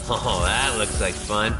Oh, that looks like fun.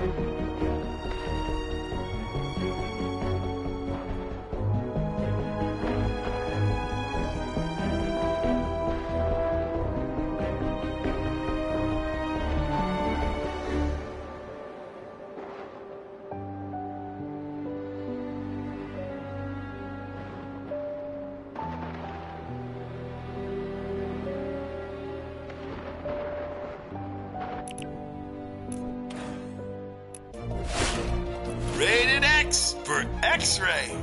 Rated X for X-Ray.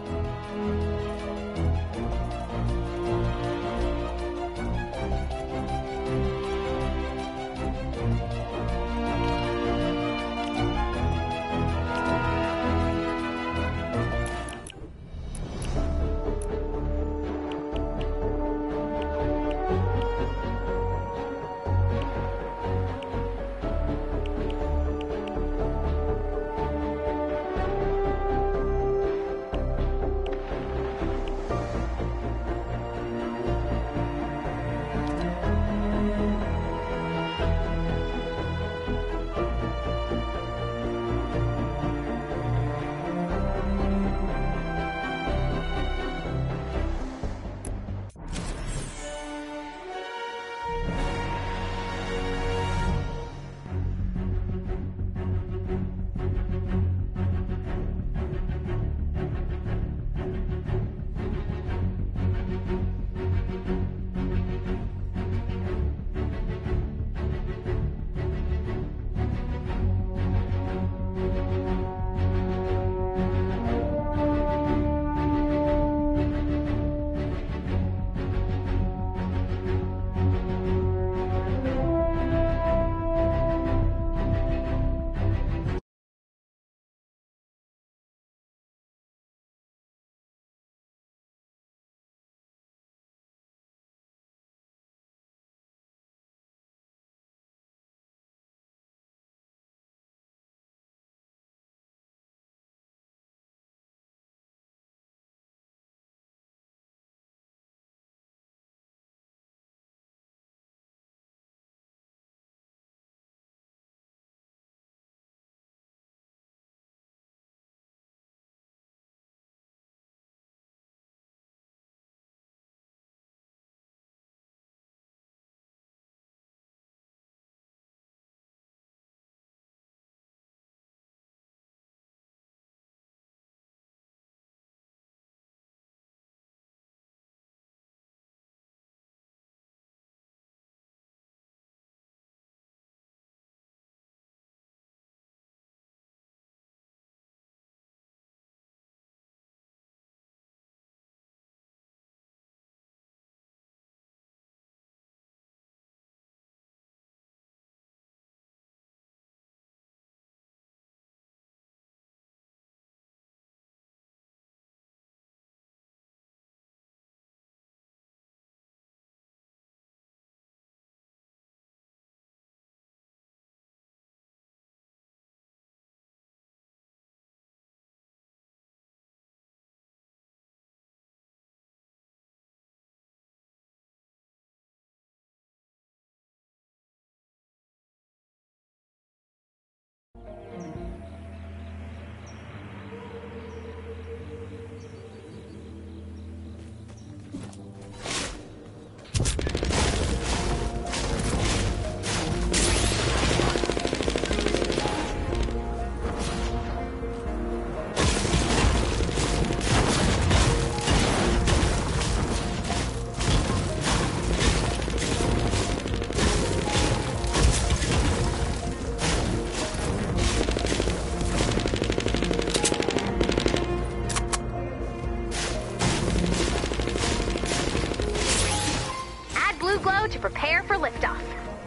To prepare for liftoff.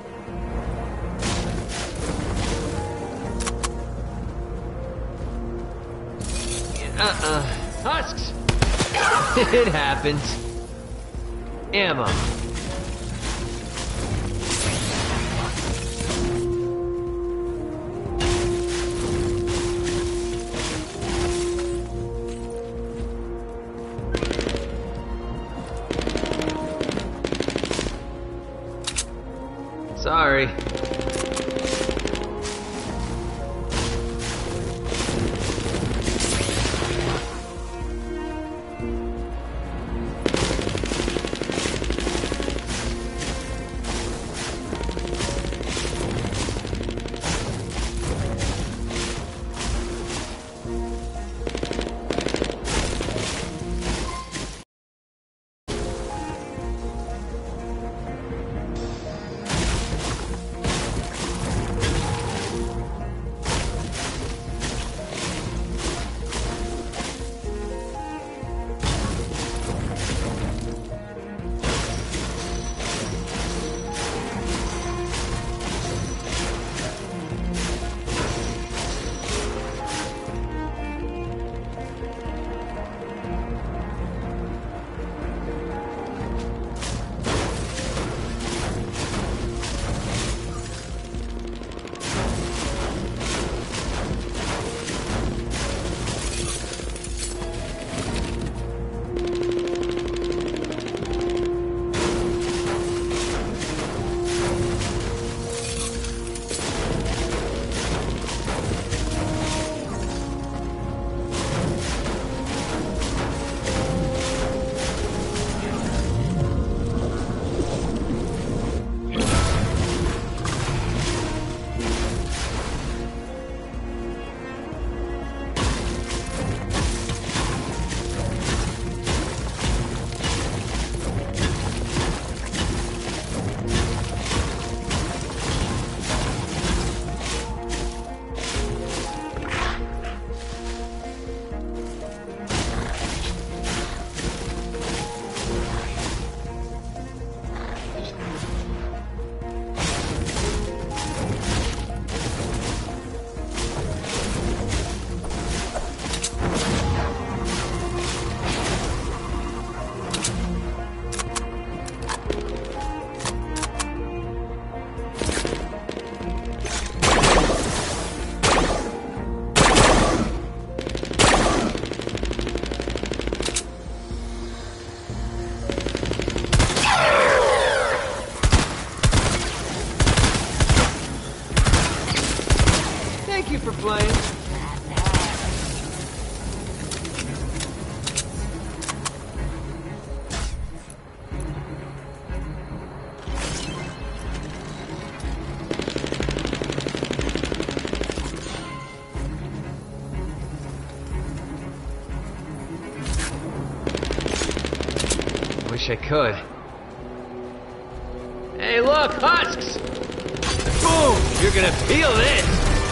Husks! It happens. Ammo. Sorry. Thank you for playing. Wish I could. Hey, look, husks! Boom! You're gonna feel this!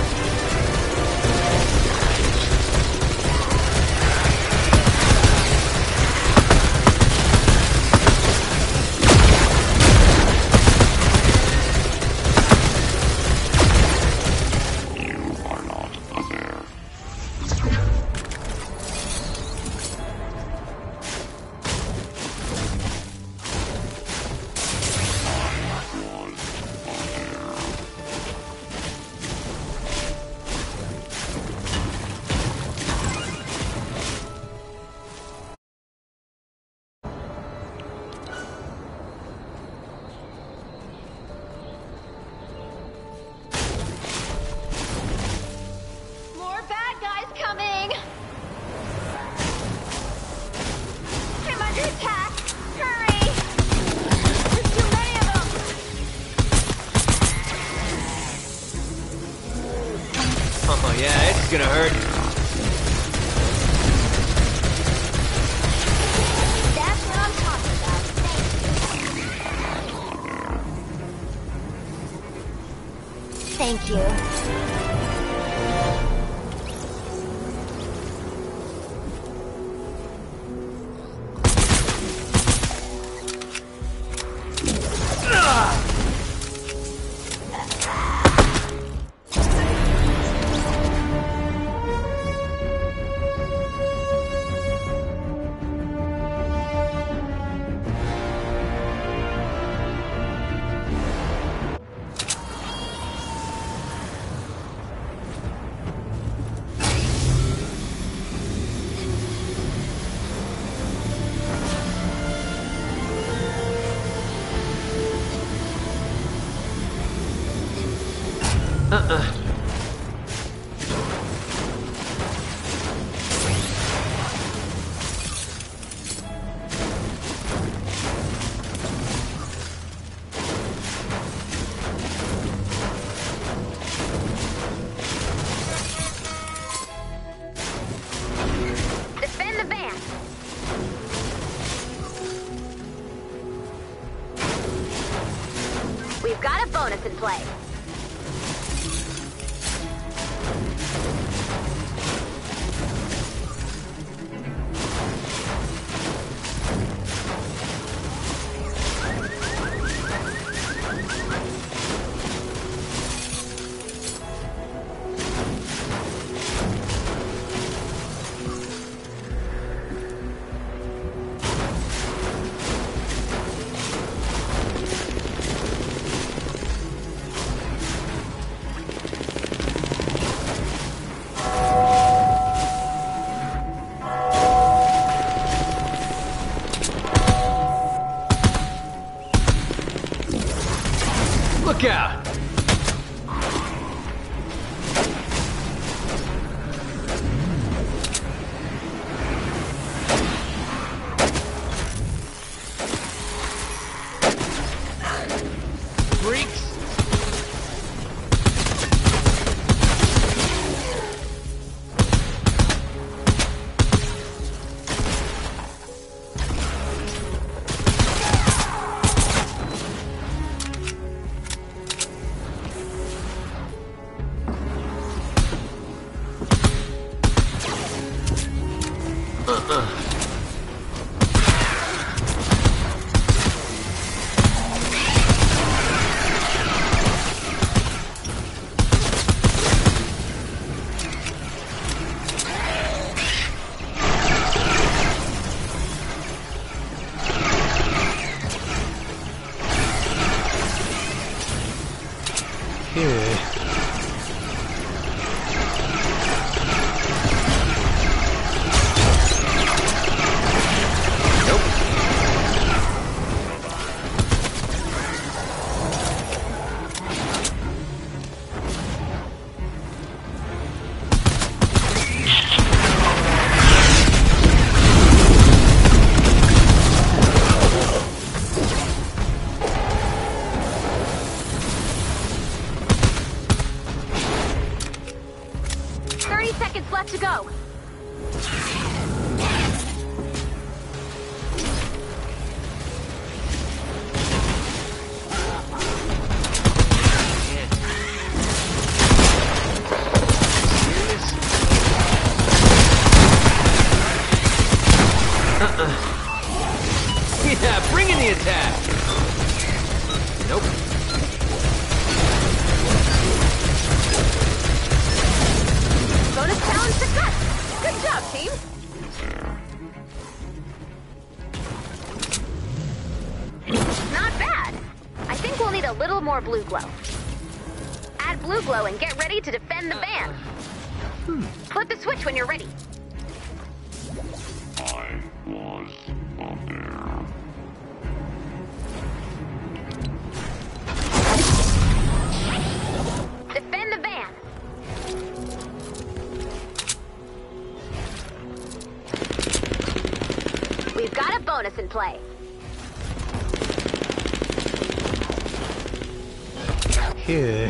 More bad guys coming! I'm under attack! Hurry! There's too many of them! Oh yeah, it's gonna hurt. That's what I'm talking about. Thank you. seconds left to go. Yeah, bring in the attack! Nope. Bonus challenge success! Good job, team! Not bad. I think we'll need a little more blue glow. Add blue glow and get ready to defend the van. Flip the switch when you're ready. I was a bear. Defend the van. We've got a bonus in play. Yeah.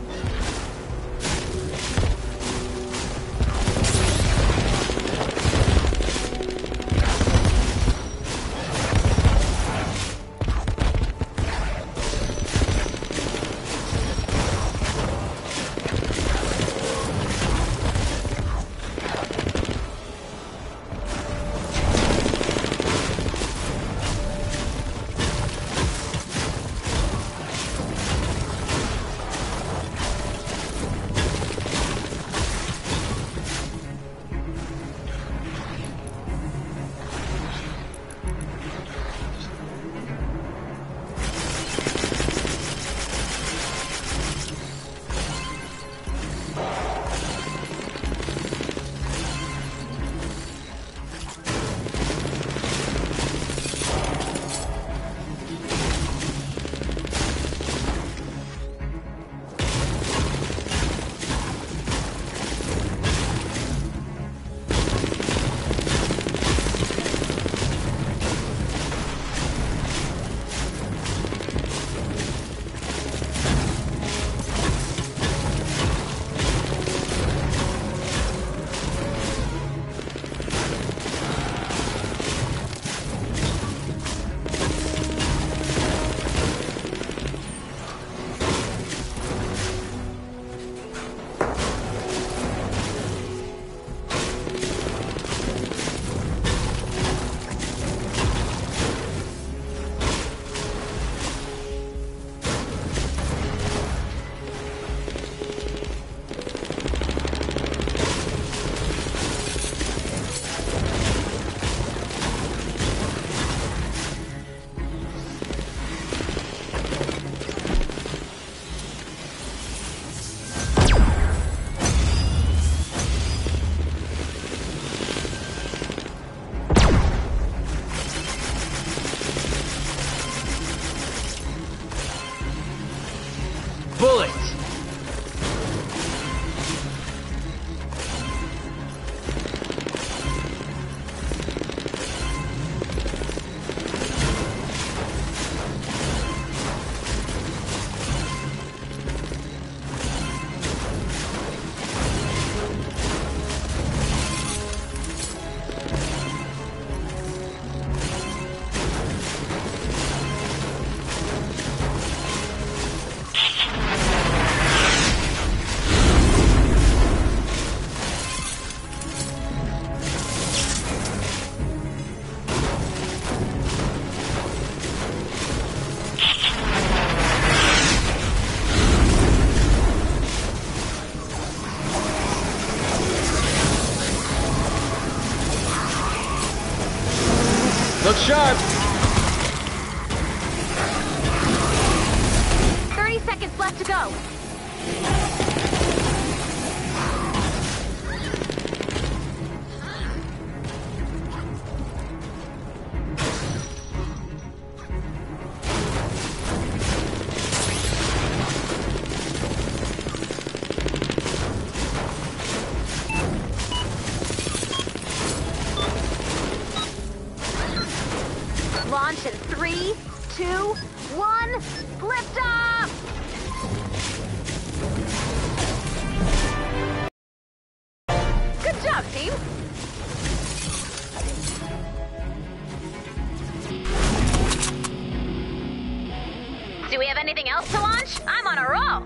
Bullets! Look sharp! 30 seconds left to go. Launch in 3, 2, 1, lift off! team. Do we have anything else to launch? I'm on a roll.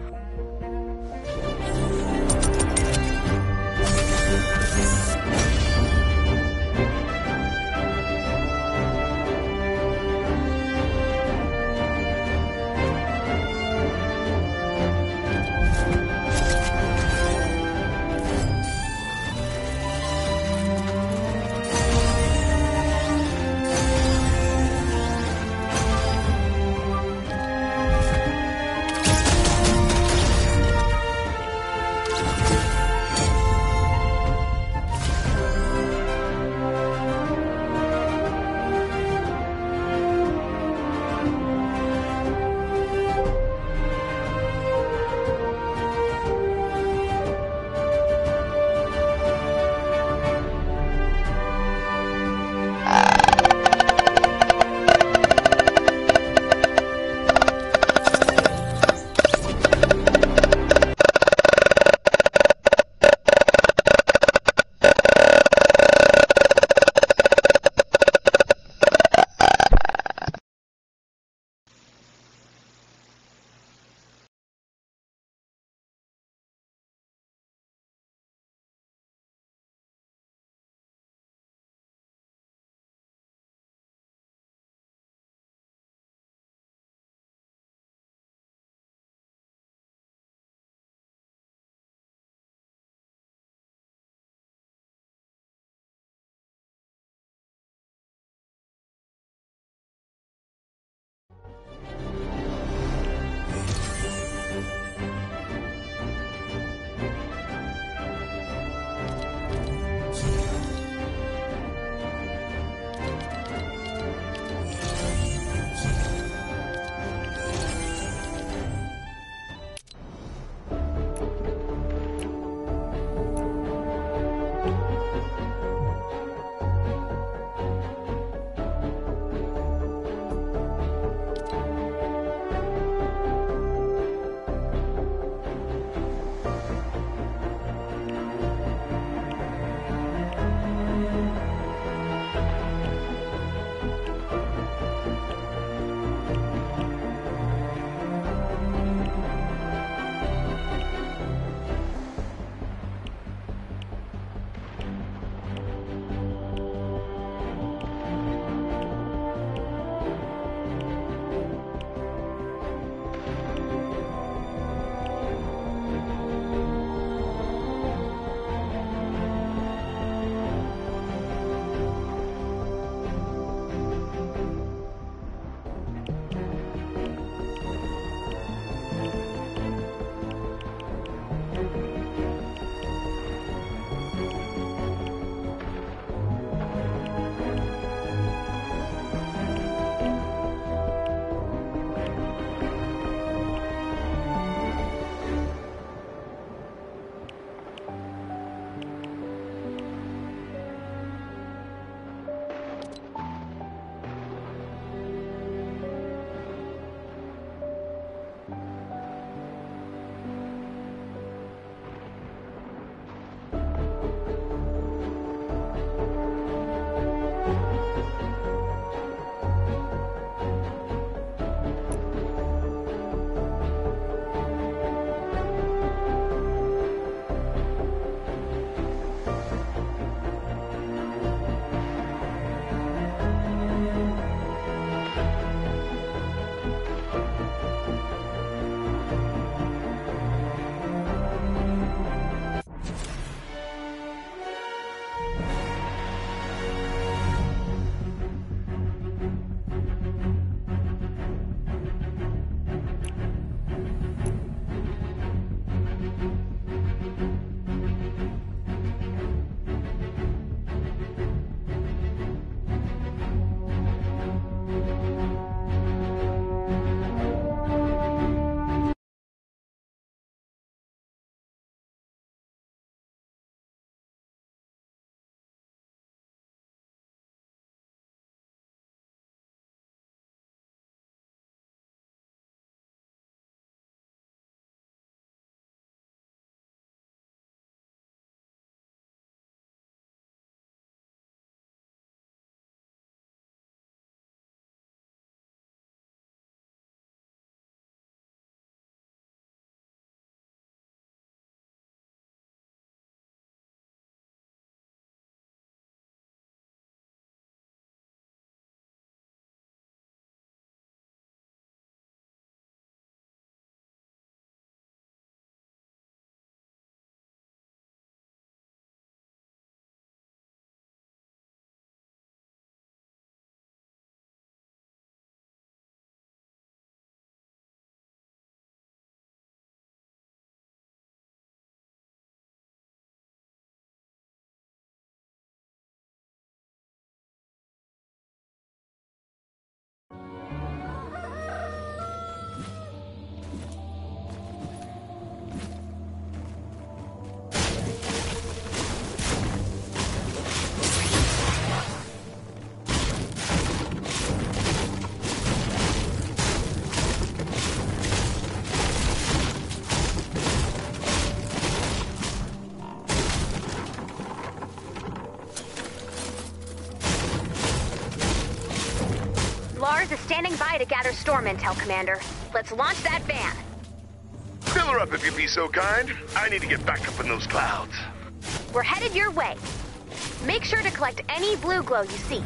Mars is standing by to gather storm intel, Commander. Let's launch that van. Fill her up if you'd be so kind. I need to get back up in those clouds. We're headed your way. Make sure to collect any blue glow you see.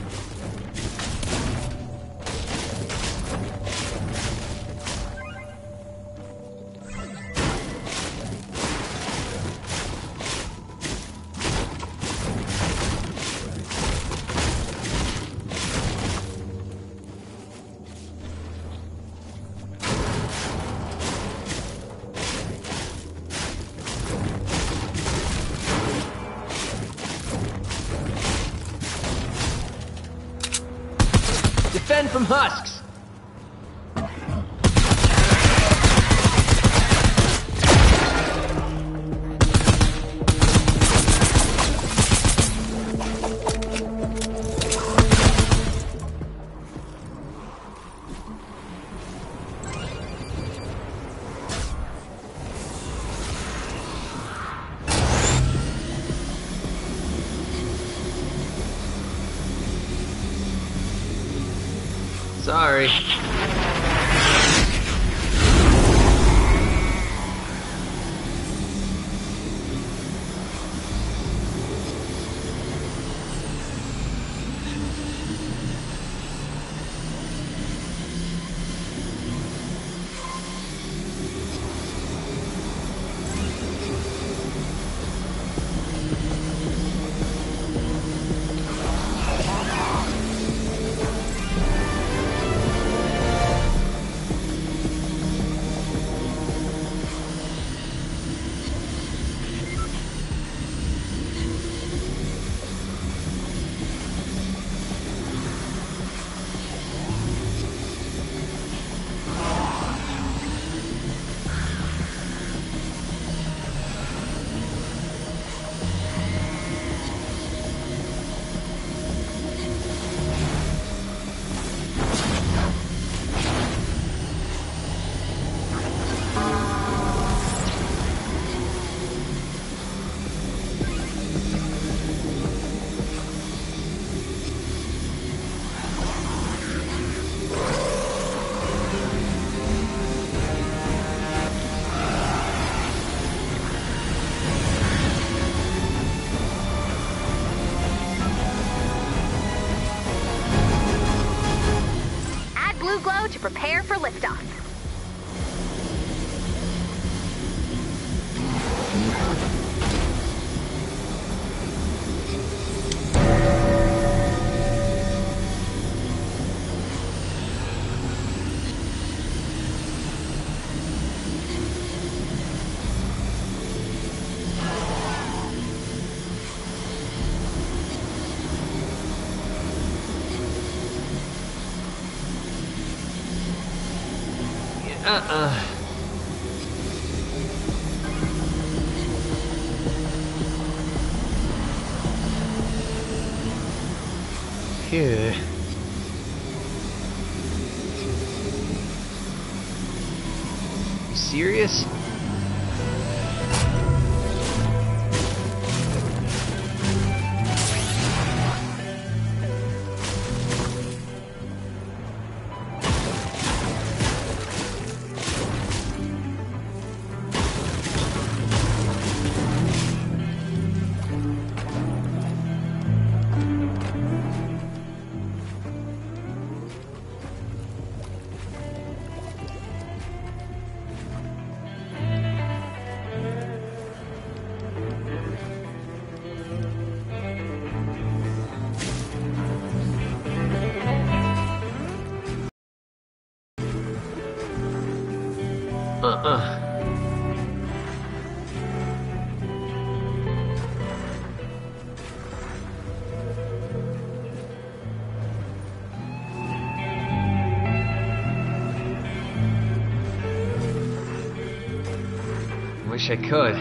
Defend from husks! Sorry. Blue glow to prepare for liftoff. Phew. You serious? Wish I could.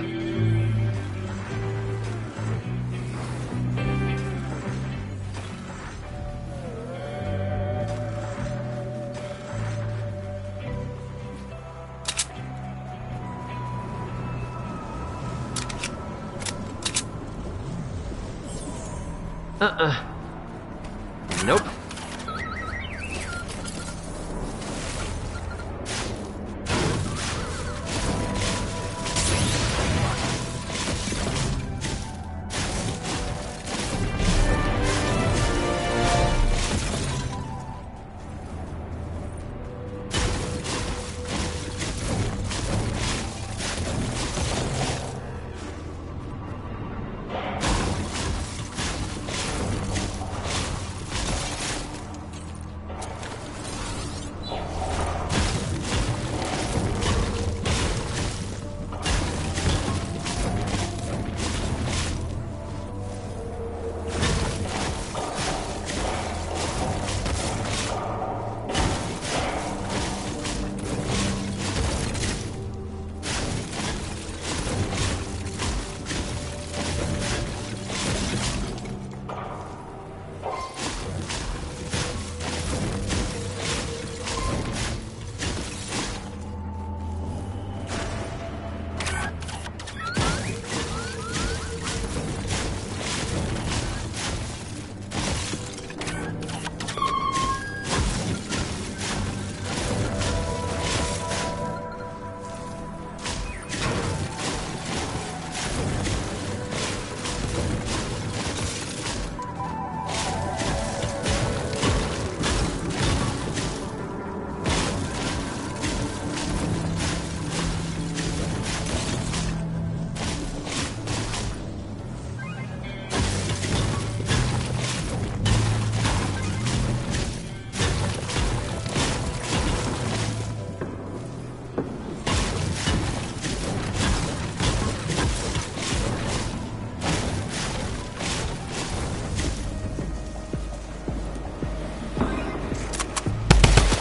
Nope.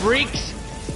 freaks!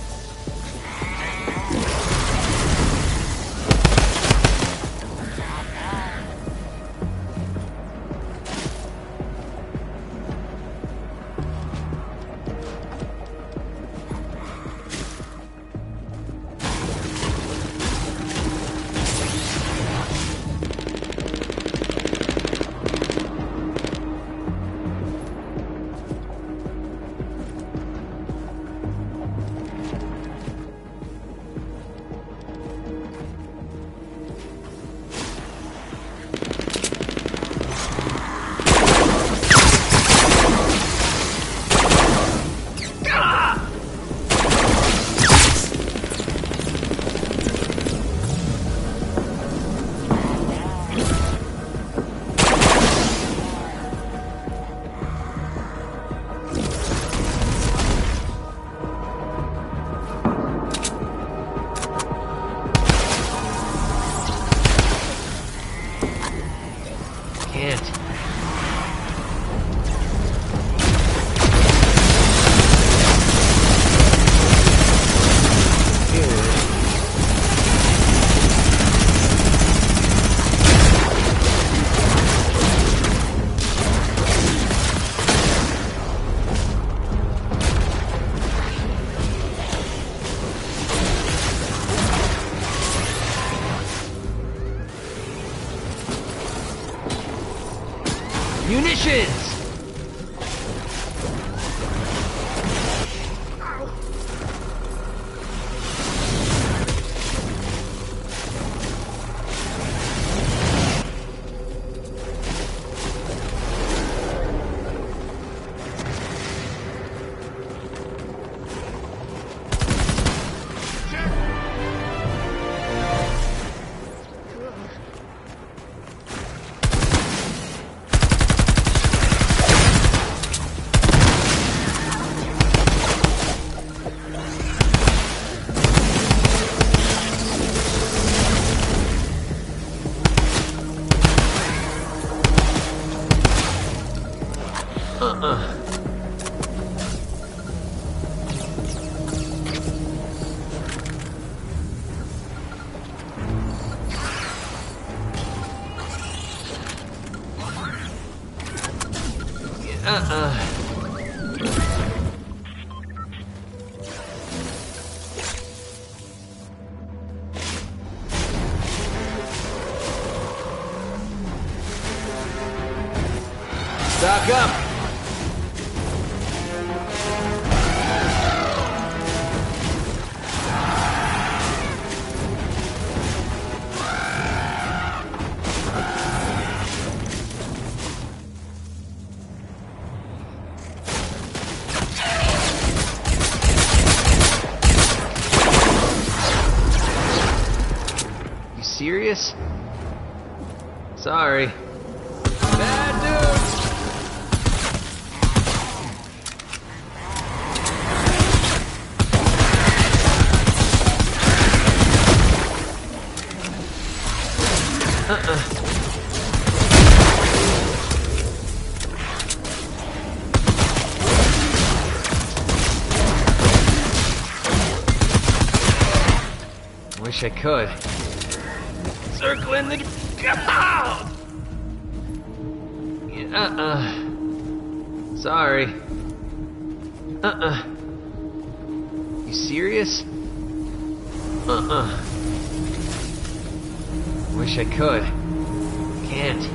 Munitions! Stock up! You serious? Sorry. Bad dude! Wish I could. Circling the... Sorry. You serious? Wish I could. Can't.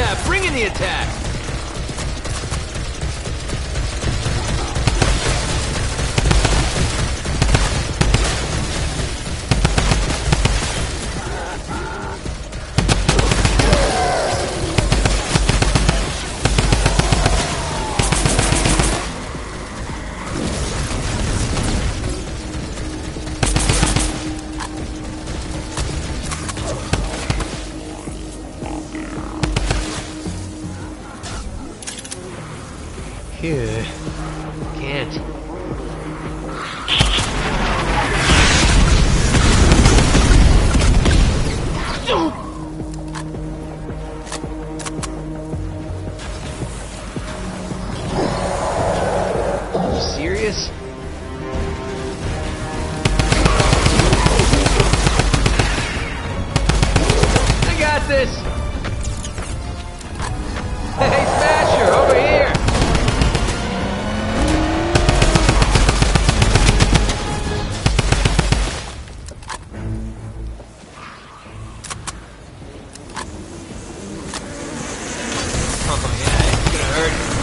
Yeah, bring in the attack! Phew. Can't. Are you serious? I got this! Hey, Smasher, over here! Oh yeah, it's gonna hurt.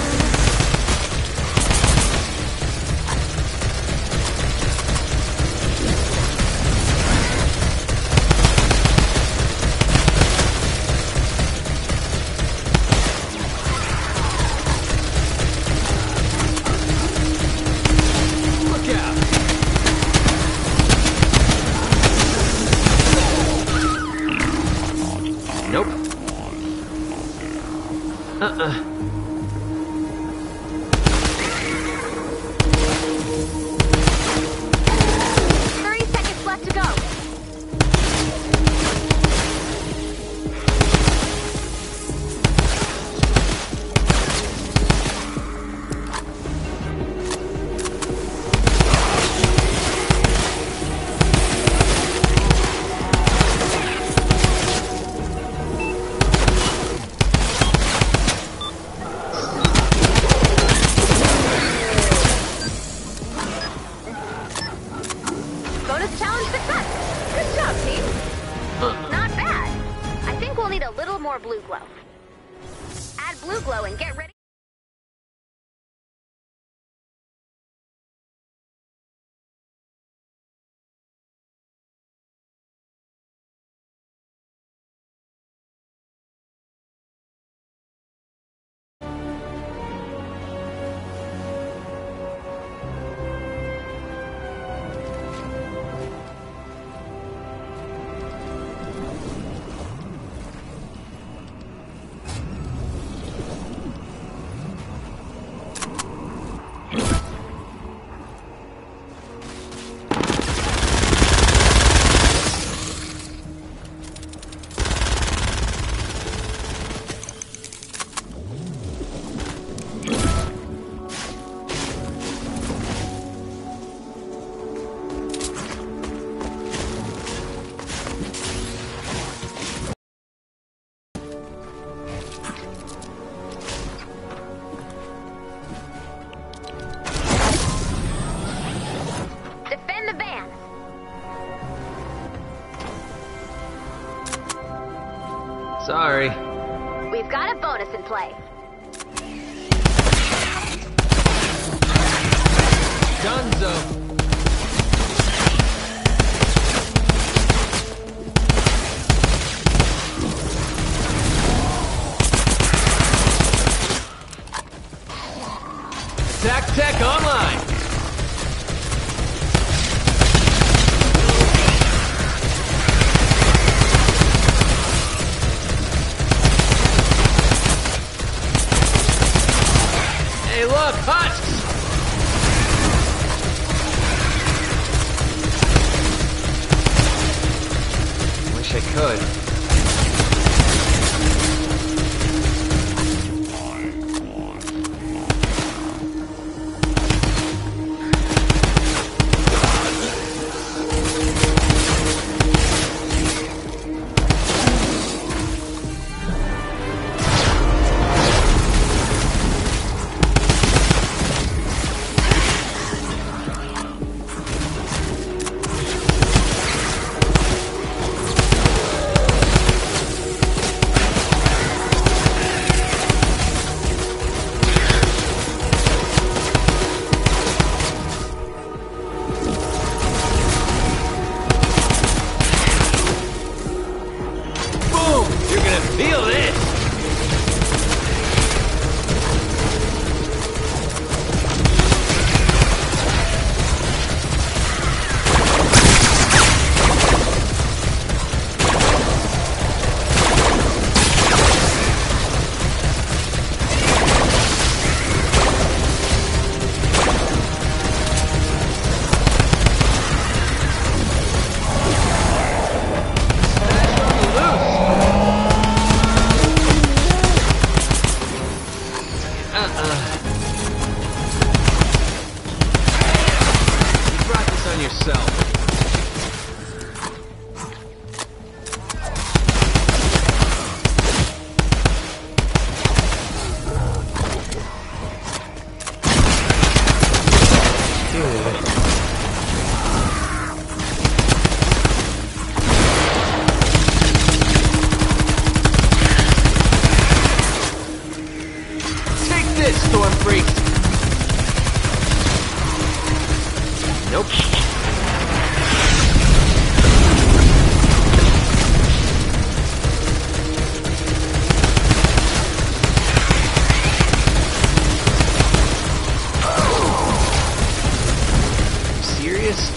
Look out! Nope. 30 seconds left to go. Bonus challenge success. Good job, team. Not bad. I think we'll need a little more blue glow. Add blue glow and get ready. Defend the van. Sorry. We've got a bonus in play. Dunzo. Attack Tech online. Hey, look, husks! Wish I could. on yourself. Take this, Storm Freak! Nope. Serious?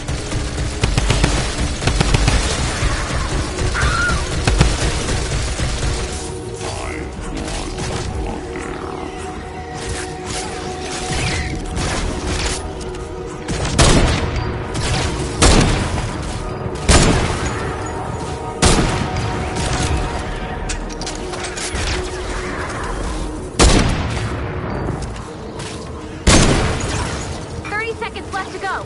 Seconds left to go.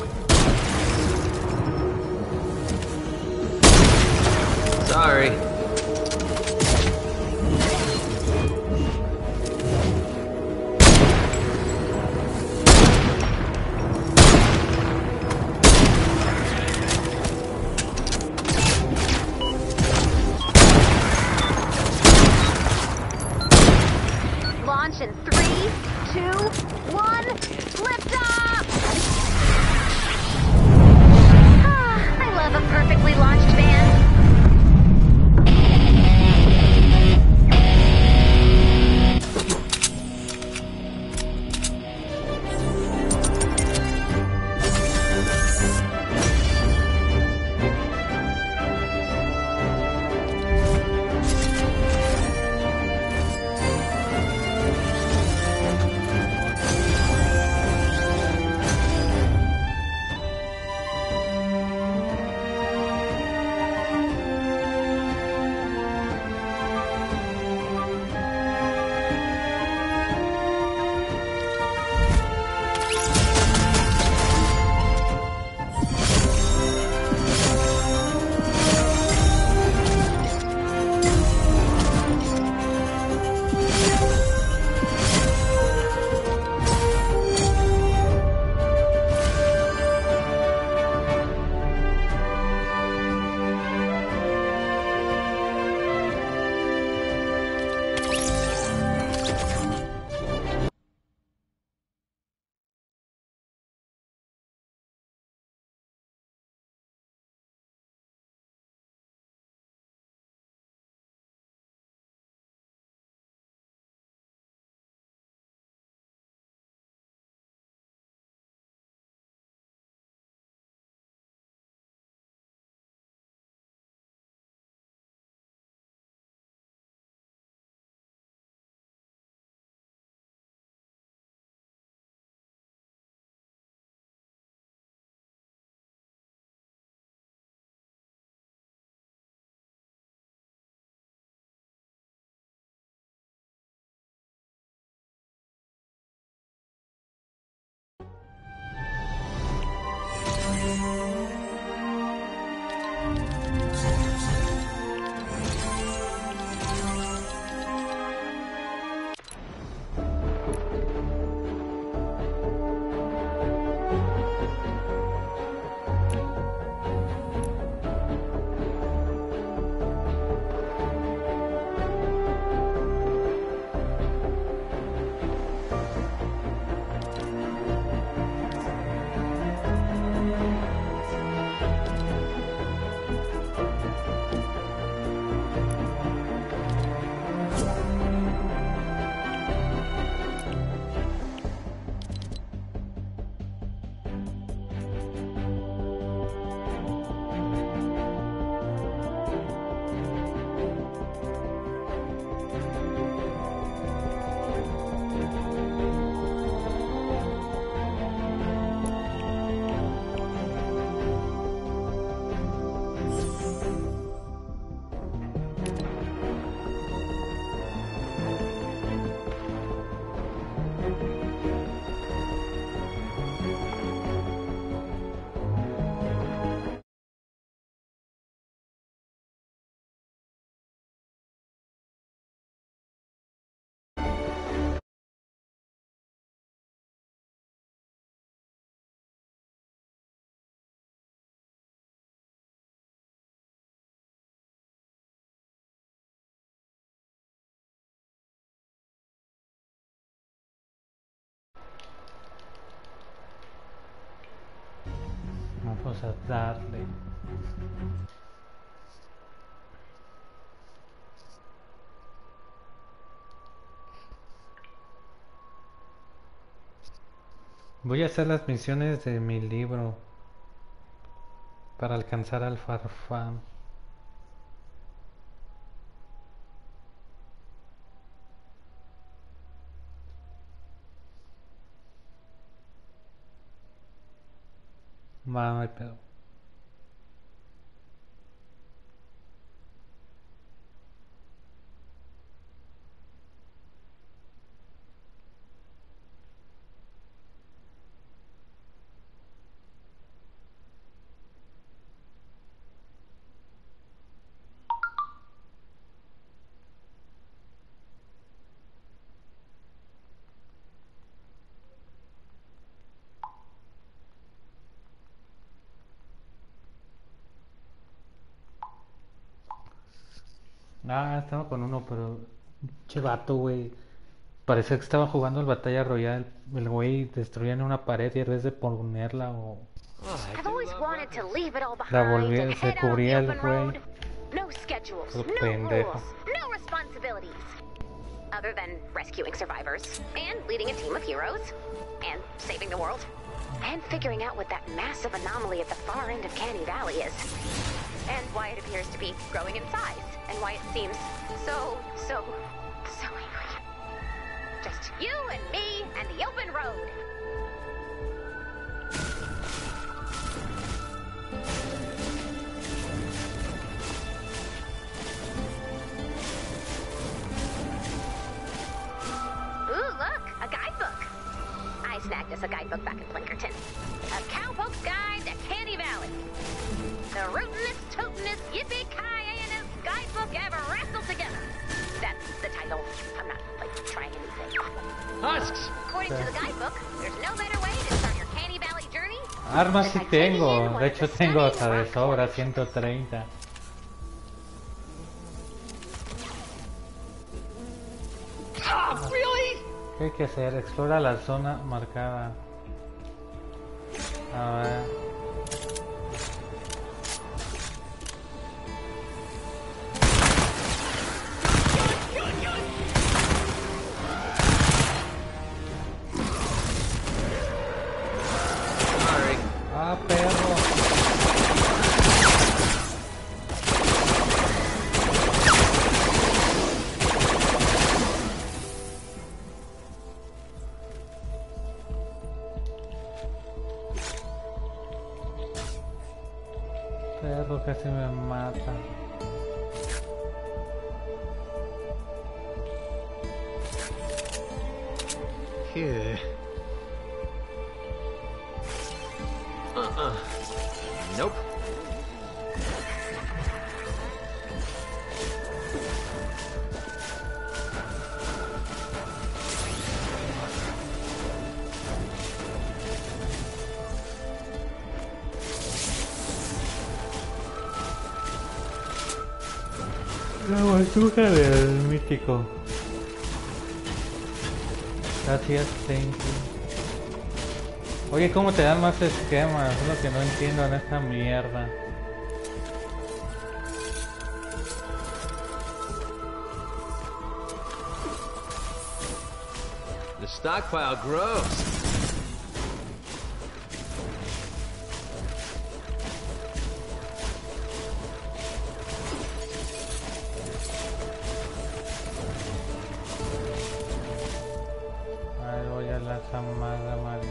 Sorry. Launch in 3, 2, 1. Lift off! I love a perfectly launched van. O sea, darle. Voy a hacer las misiones de mi libro para alcanzar al Farfán. Va, no hay pedo. Ah, estaba con uno, pero... Che vato, güey. Parecía que estaba jugando el Batalla Royale. El güey destruía en una pared y en vez de ponerla o... I've always wanted to leave it all La behind volvía, and se head out on the cubría el open güey. road. No schedules, Todo no pendejo. rules, no responsibilities. Other than rescuing survivors, and leading a team of heroes, and saving the world, and figuring out what that massive anomaly at the far end of Canny Valley is. And why it appears to be growing in size, and why it seems so angry. Just you and me and the open road. Ooh, look, a guidebook. I snagged us a guidebook back in Plinkerton. A Cowpoke's Guide to Canny Valley. The rootinest, totinest, yippee-ki-yay-nest guidebook ever wrestled together. That's the title. I'm not, trying anything. Husks! According to the guidebook, there's no better way to start your Canny Valley journey. Armas sí than by taking in tengo. one De of hecho the tengo stunning hasta de rock sobra, formations. 130. Ah, really? ¿Qué hay que hacer? Explora la zona marcada. A ver. Sorry. Ah, perro. Perro casi me mata. Yeah. Nope. La bazooka del mítico. Gracias, thank you. Oye, ¿cómo te dan más esquemas? Es lo que no entiendo en esta mierda. The stockpile grows. Ahí voy a la zamada, Mari.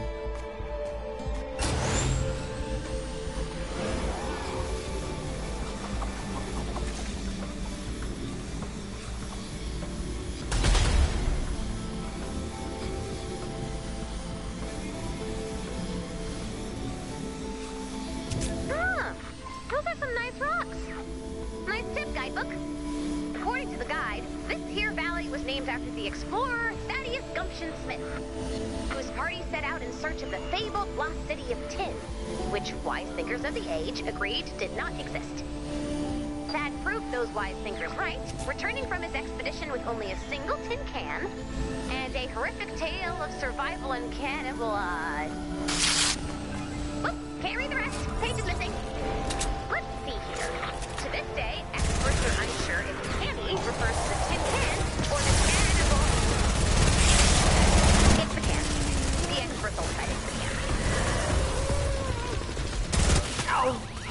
Ah, those are some nice rocks. Nice tip, guidebook. According to the guide, this here valley was named after the explorer Thaddeus Gumption Smith, whose party set out in search of the fabled lost city of Tin, which wise thinkers of the age agreed did not exist. Thad proved those wise thinkers right, returning from his expedition with only a single tin can and a horrific tale of survival and cannibal. Whoop, can't read the rest. Pages missing.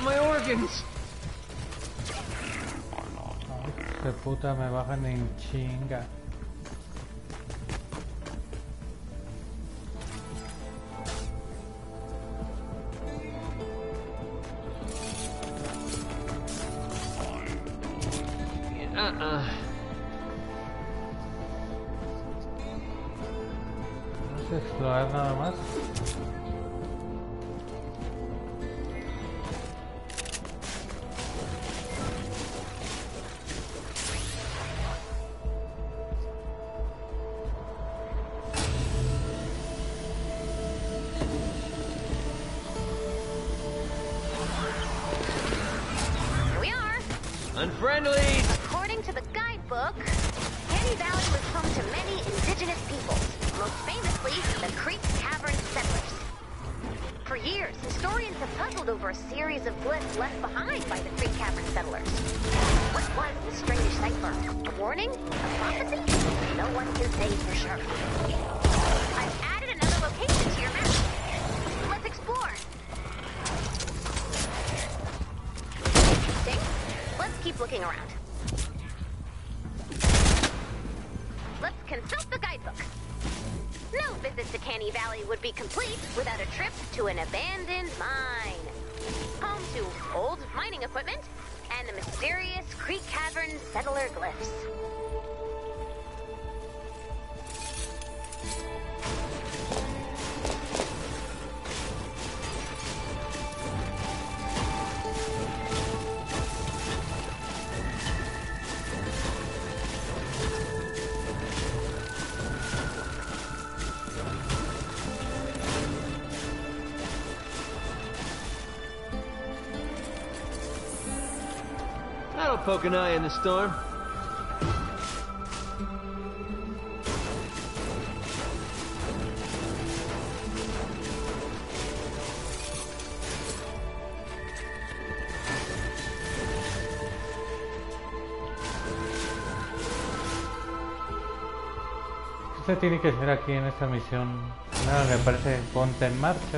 my organs. De puta, me bajan en chinga. Vamos a explorar nada más. Here we are. Unfriendly. According to the guidebook, Canny Valley was home to many indigenous peoples, most famously the Creek Cavern settlers. For years, historians have puzzled over a series of glyphs left behind by the Creek Cavern settlers. What was this strange cipher? A warning? A prophecy? No one can say for sure. I've added another location to your map. Let's explore. Interesting. Let's keep looking around. Let's consult the guidebook. No visit to Canny Valley would be complete without a trip to an abandoned mine. Home to old mining equipment and the mysterious Creek Cavern settler glyphs. That'll poke an eye in the storm. ¿Qué se tiene que hacer aquí en esta misión? Nada, me parece ponte en marcha.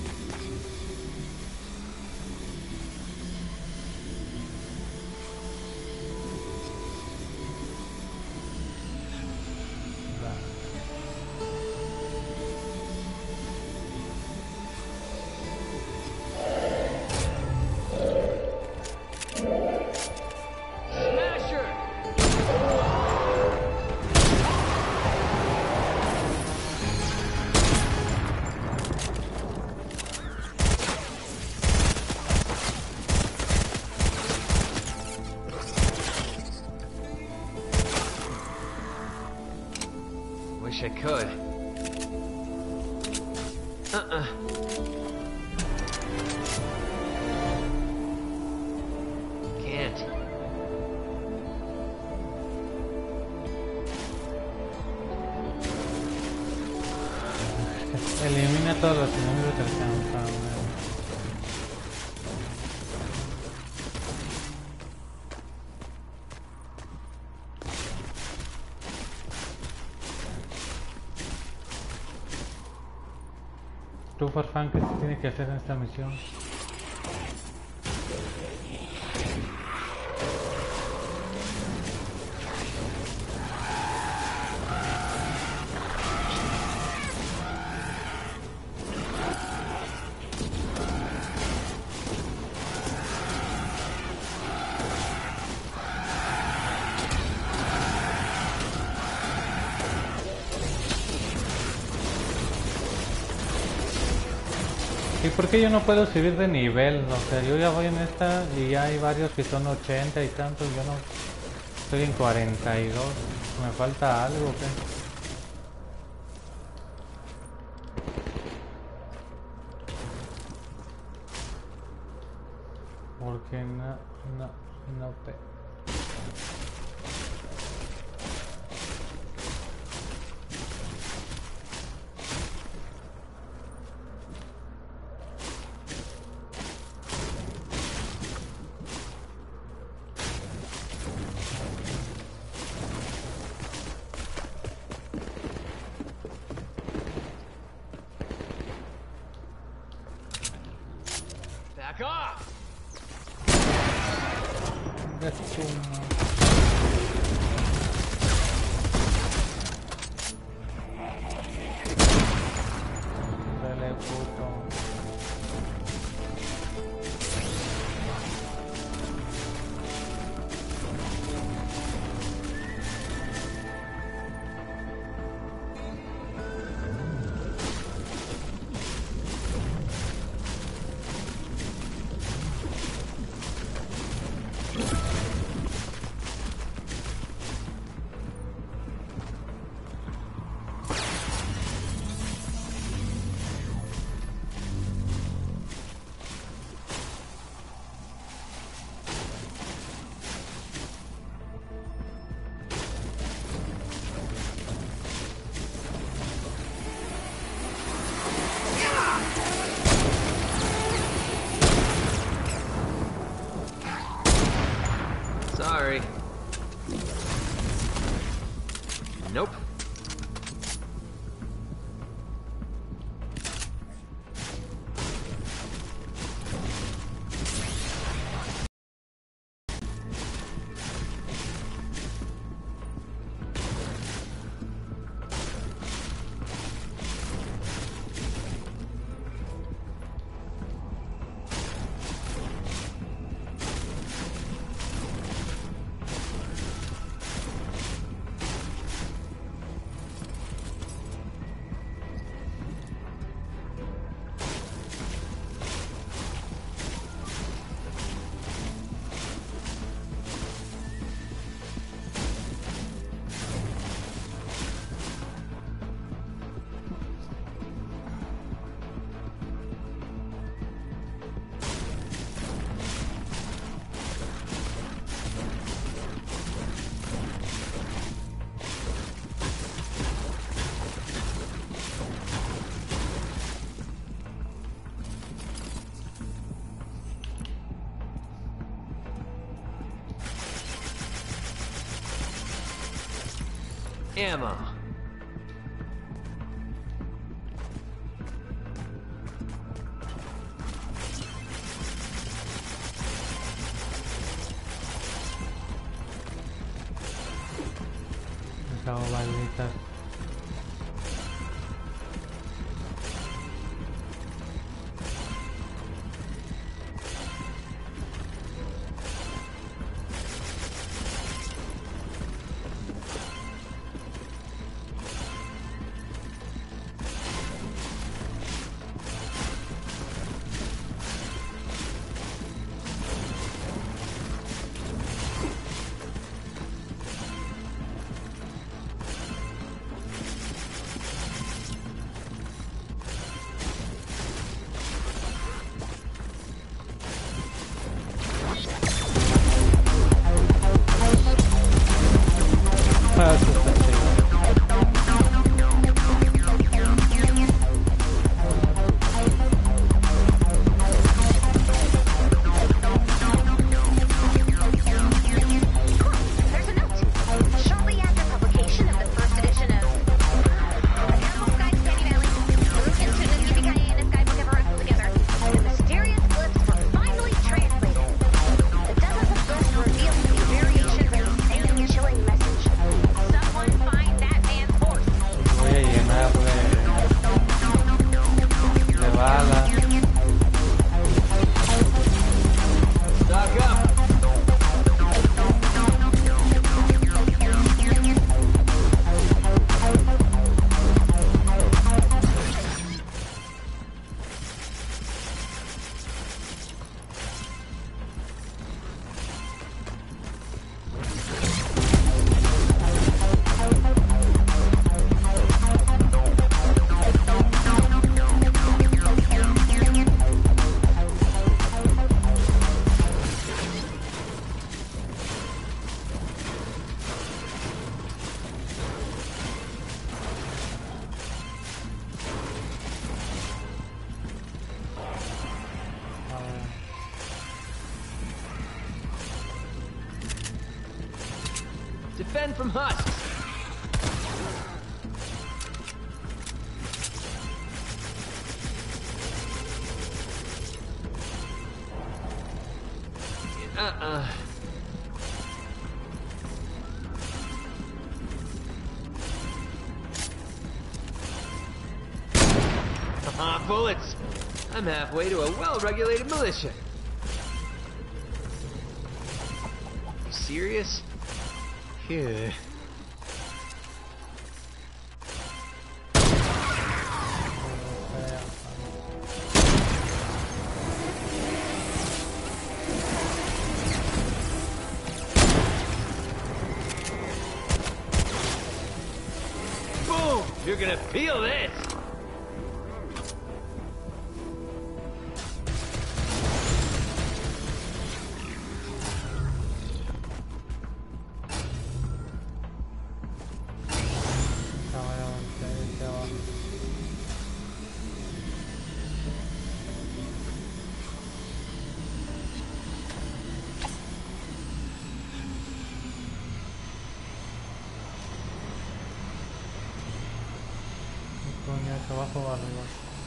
Smasher! Wish I could. Can't. Elimina todos los enemigos del campo. Tú, Farfán, ¿qué se tiene que hacer en esta misión? ¿Y por qué yo no puedo subir de nivel? O sea, yo ya voy en esta y ya hay varios que son 80 y tantos, yo no estoy en 42. ¿Me falta algo o qué? Porque no te... Back off! Chinga su madre. Dale, puto. Sorry. Nope. Ammo. Chao, balitas. There's a note. Shortly after publication of the first edition of The Animal Guide to Sandy Valley, moved into the Yippee-Ki-Yay and its guidebook ever wrestled together, the mysterious glyphs were finally translated. The dozens of glyphs revealed to be variations of the same chilling message. Someone find that man force. Voy a llenar de balas. Stock up. Defend from husks. bullets. I'm halfway to a well-regulated militia. You serious? Phew. Boom! You're gonna feel this! Abajo o arriba.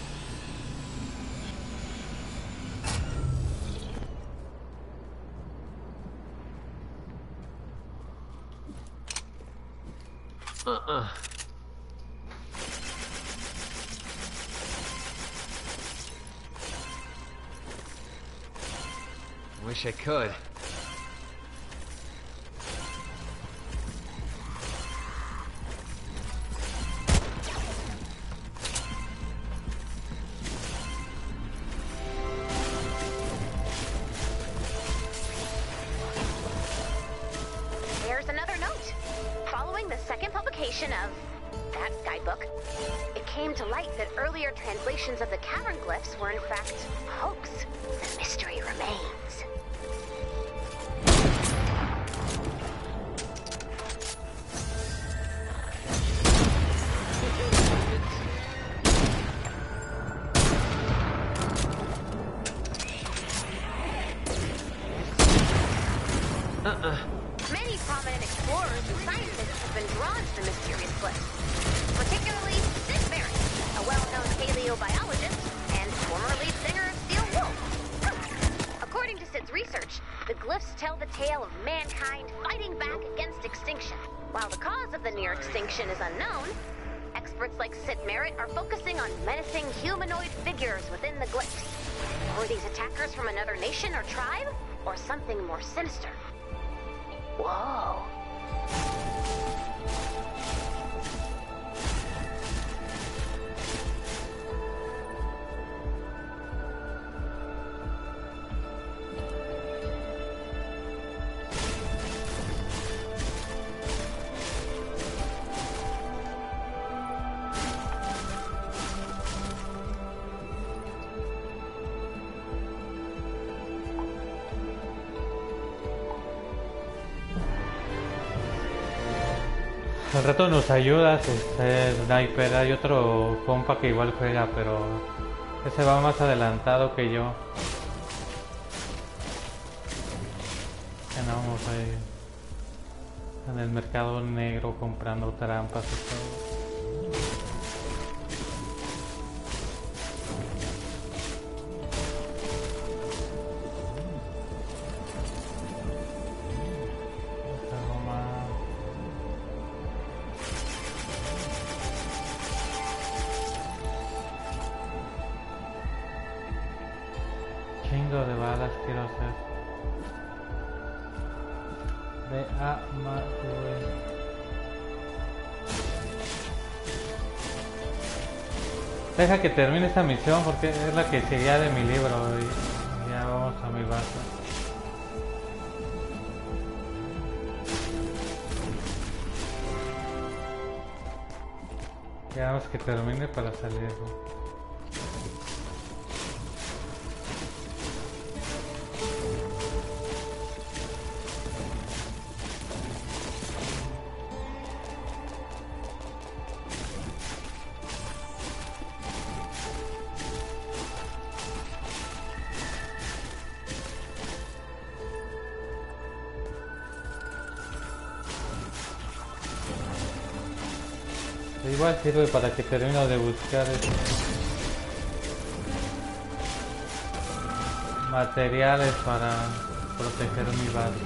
Wish I could. There's another note. Following the second publication of that guidebook, it came to light that earlier translations of the cavern glyphs were in fact a hoax. The mystery remains. Many prominent explorers and scientists have been drawn to the mysterious glyphs, particularly Sid Barrett, a well-known paleobiologist and former lead singer of Steel Wolf. According to Sid's research, the glyphs tell the tale of mankind fighting back against extinction. While the cause of the near extinction is unknown, experts like Sid Barrett are focusing on menacing humanoid figures within the glyphs. Were these attackers from another nation or tribe, or something more sinister? Whoa. Al rato nos ayudas, Sniper. Hay otro compa que igual juega, pero ese va más adelantado que yo. Andamos ahí en el mercado negro comprando trampas y todo. Chingo de balas quiero hacer. De Deja que termine esta misión porque es la que seguía de mi libro y ya vamos a mi base. Queremos que termine para salir. Igual sirve para que termine de buscar materiales para proteger mi base.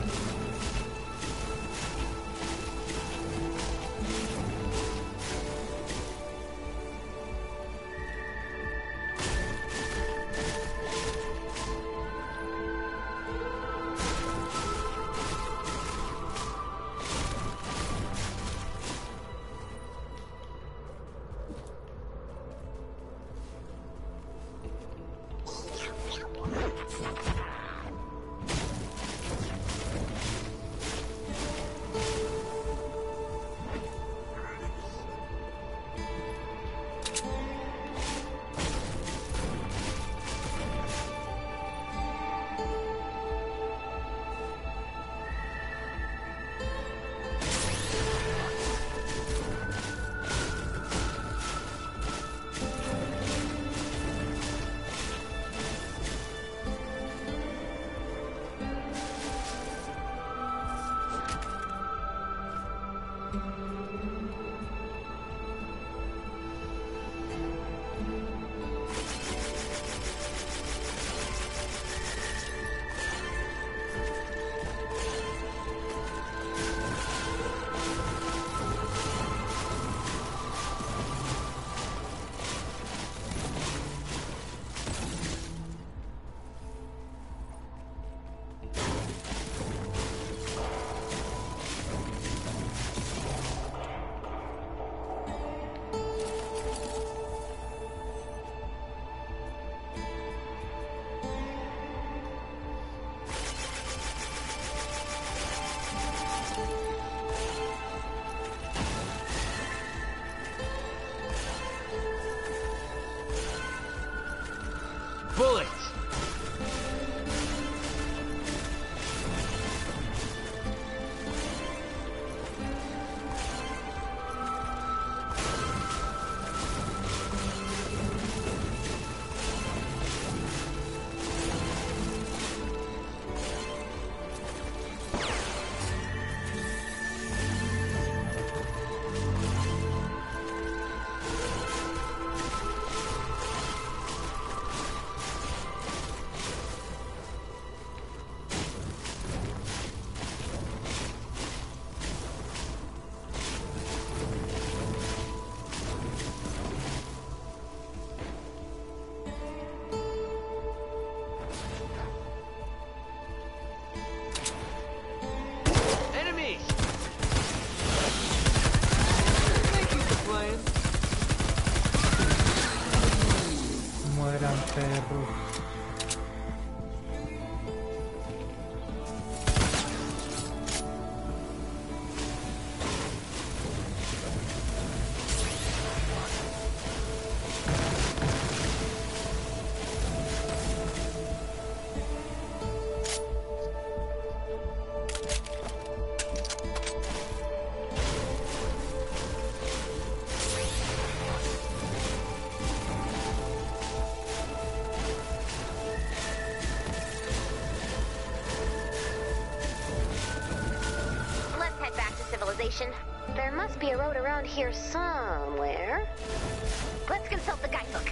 civilization. There must be a road around here somewhere. Let's consult the guidebook.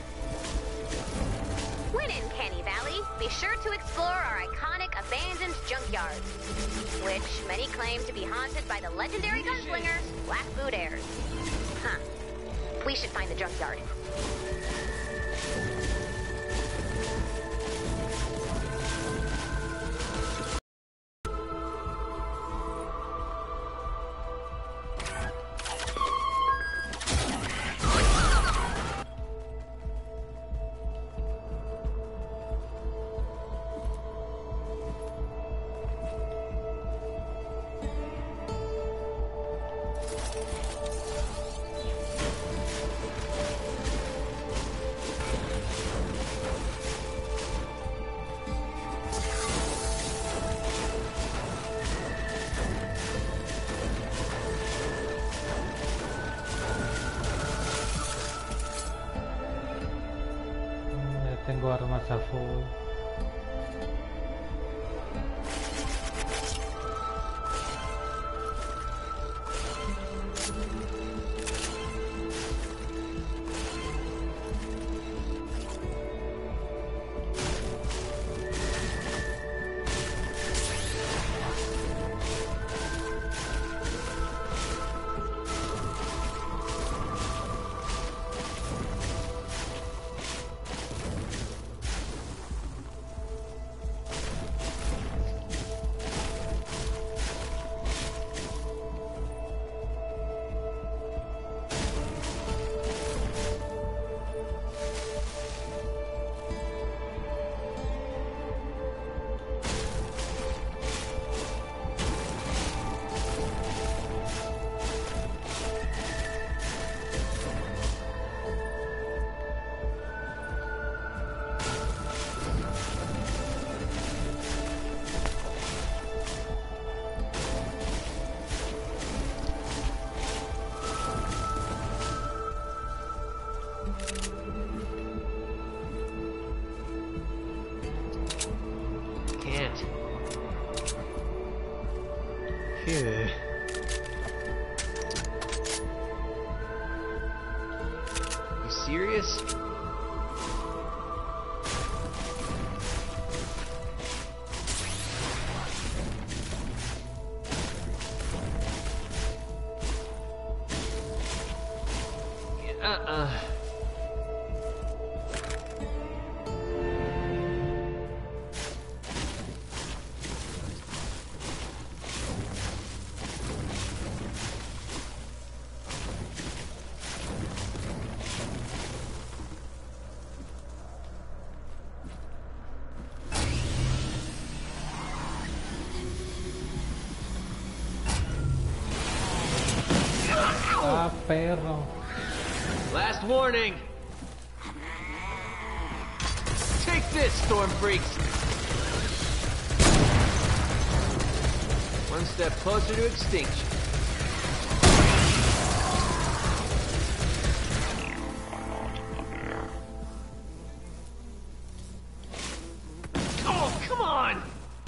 When in Canny Valley, be sure to explore our iconic abandoned junkyard, which many claim to be haunted by the legendary gunslingers, Blackboot Heirs. Huh. We should find the junkyard. Tengo armas a full. Phew. You serious? Perro. Last warning. Take this, Storm Freaks. One step closer to extinction. Oh, come on!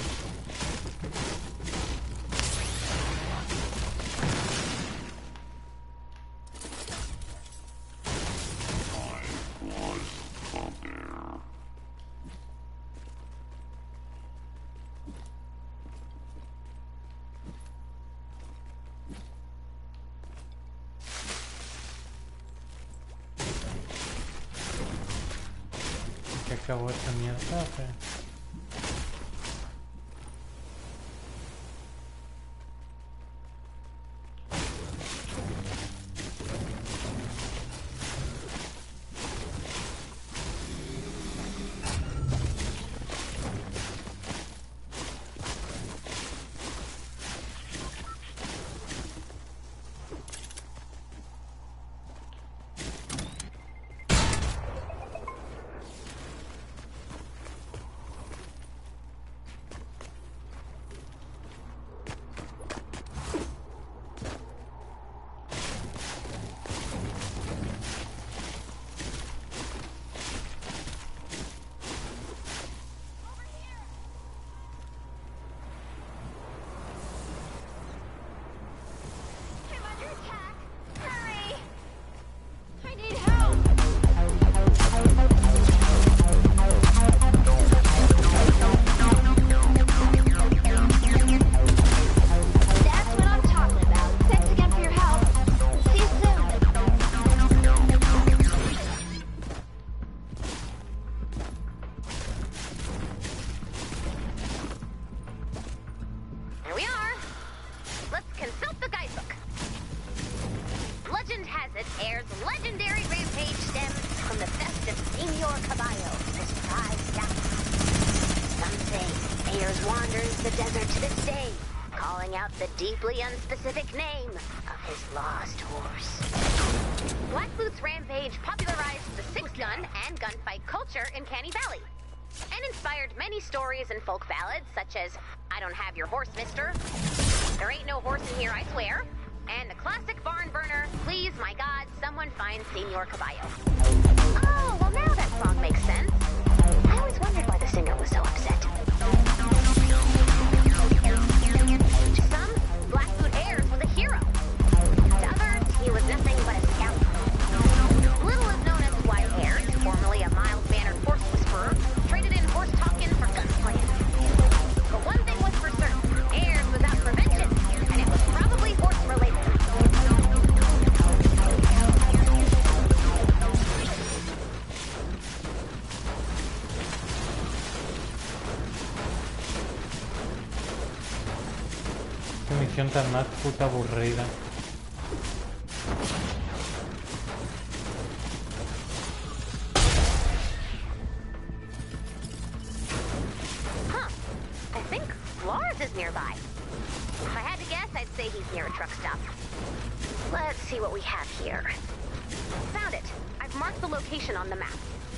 ¿Qué acabó esta mierda? ¿O qué? Ayers wanders the desert to this day, calling out the deeply unspecific name of his lost horse. Blackboot's rampage popularized the six-gun and gunfight culture in Canny Valley, and inspired many stories and folk ballads such as I Don't Have Your Horse, Mister, There Ain't No Horse in Here, I Swear, and the classic barn burner, Please My God, Someone Find Senor Caballo. Oh, well now that song makes sense. I always wondered why the singer was so upset. To some, Blackboot Ayers was a hero. To others, he was nothing but a scoundrel. Little is known as to why Ayers, formerly a mild-mannered horse whisperer, traded in horse talking for gunslaying. But one thing was for certain, Ayers was out for vengeance, and it was probably horse-related. Qué misión tan más puta aburrida. Huh. I think Lars is nearby. If I had to guess, I'd say he's near a truck stop. Let's see what we have here. Found it. I've marked the location on the map.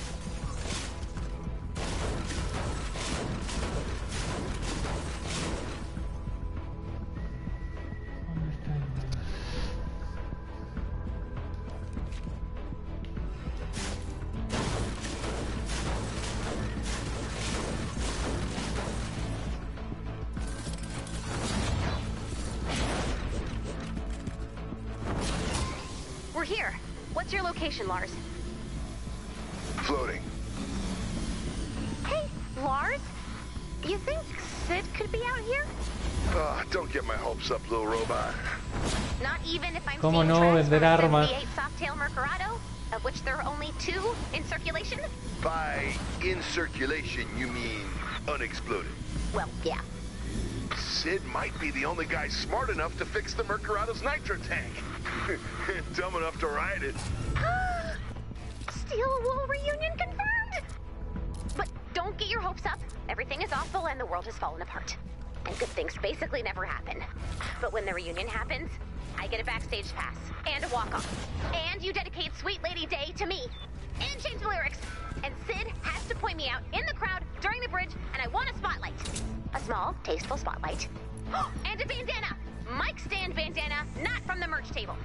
We're here. What's your location, Lars? Floating. Hey, Lars? You think Sid could be out here? Don't get my hopes up, little robot. Not even if I'm ¿Cómo seeing no tracks vender for armas? 78 Softail Mercurado, of which there are only 2 in circulation? By in circulation, you mean unexploded. Well, yeah. Sid might be the only guy smart enough to fix the Mercurado's nitro tank. Dumb enough to ride it. Steel Wool reunion confirmed! But don't get your hopes up. Everything is awful and the world has fallen apart. And good things basically never happen. But when the reunion happens, I get a backstage pass and a walk-on. And you dedicate Sweet Lady Day to me. And change the lyrics. And Sid has to point me out in the crowd during the bridge, and I want a spotlight. A small, tasteful spotlight. And a bandana! Mic stand bandana, not from the merch table.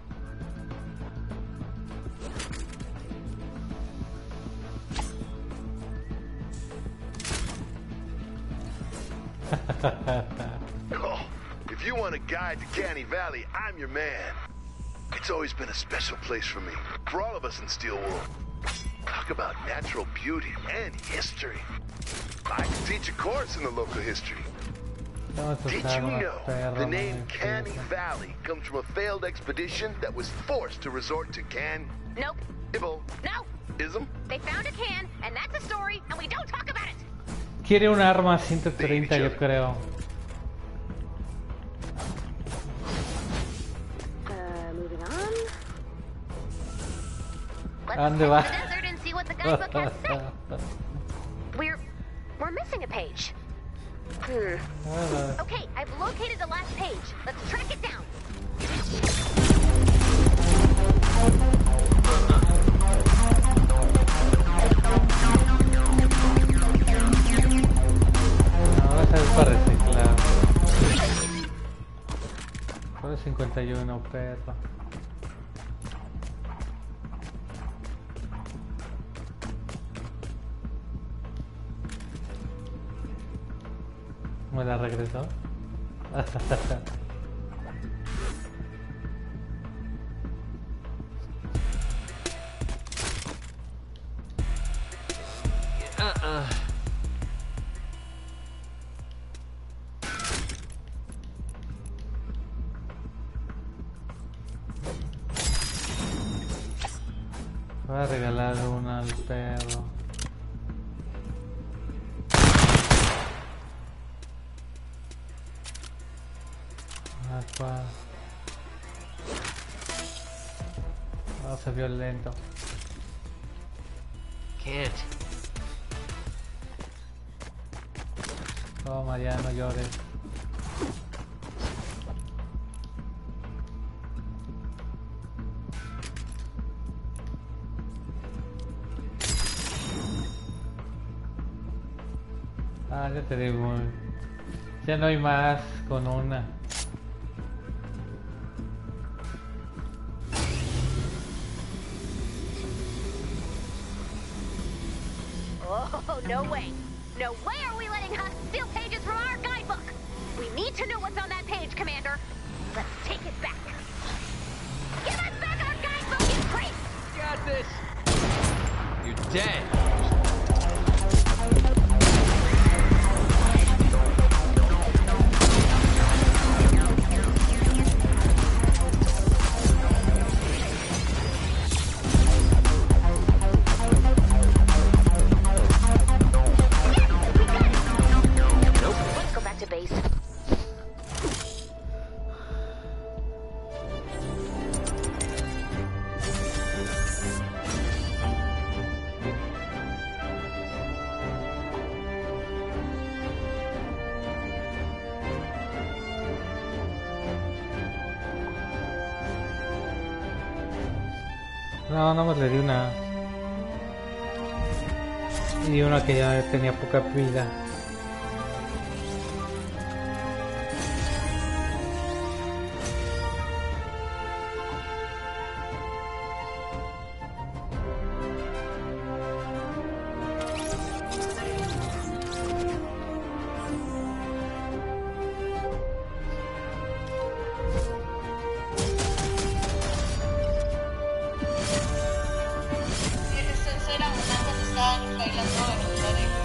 Oh, if you want a guide to Canny Valley, I'm your man. It's always been a special place for me, for all of us in Steel Wool. Talk about natural beauty and history. I can teach a course in the local history. Did you know the name Canny Valley comes from a failed expedition that was forced to resort to Nope. Cannibalism? No. They found a can, and that's a story, and we don't talk about it. Quiere un arma 130, yo creo. Moving on. Let's ¿A dónde head va? to the desert and see what the guidebook has to say. We're missing a page. Okay, I've located the last page. Let's track it down. No, va a ser para reciclar. Solo 51, perro. ¿Me la regresó? Voy a regalar una al perro. Va a ser violento. Can't. Toma, ya no llores. Ah, ya te digo. Ya no hay más con una. Oh, no way. No way are we letting Husk steal pages from our guidebook. We need to know what's on that page, Commander. Let's take it back. Give us back our guidebook, you creep! Got this! You're dead! Let's go back to base. No, nada más le di una. Y una que ya tenía poca vida. Esa era una cuando estaban bailando en el lugar de...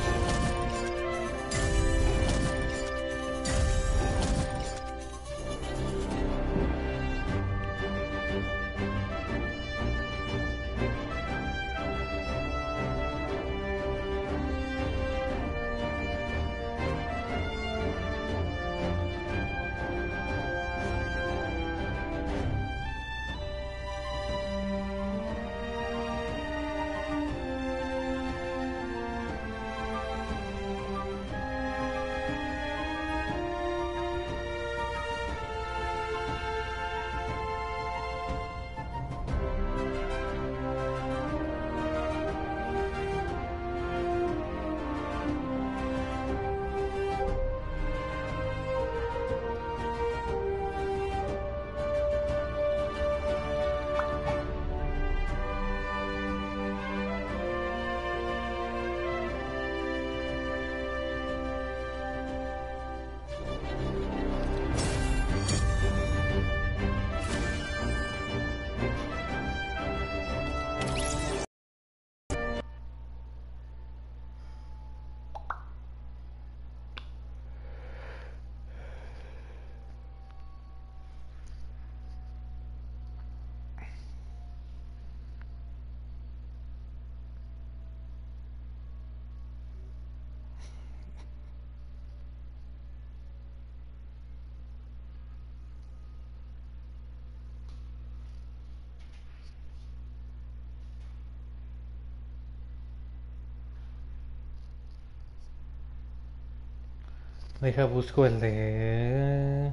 Deja, busco el de...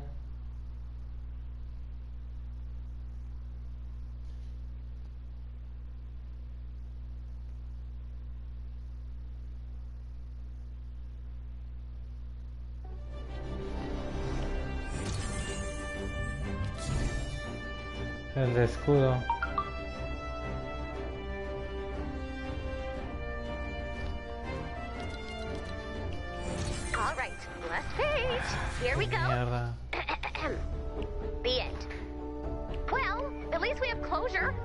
El de escudo. All right, last page. Here we go. Mierda. The end. Well, at least we have closure.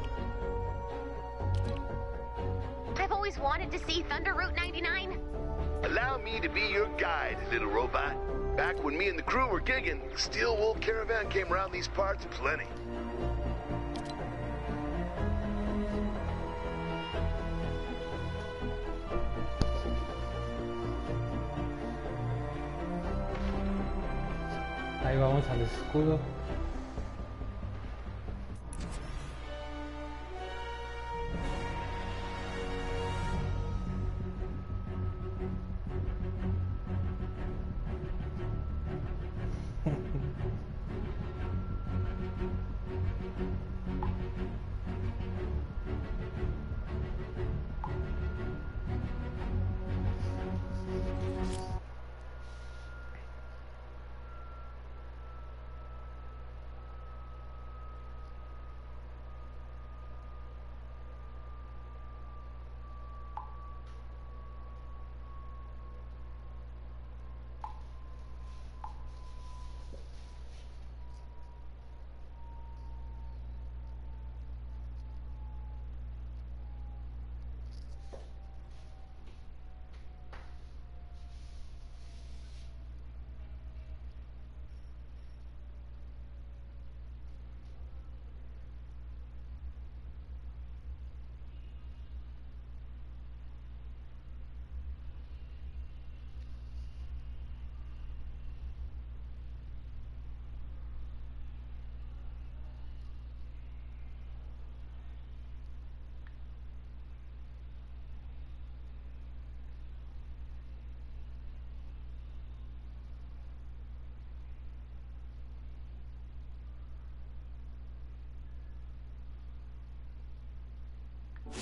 I've always wanted to see Thunder Route 99. Allow me to be your guide, little robot. Back when me and the crew were gigging, the Steel Wolf caravan came around these parts plenty. Ahí vamos al escudo.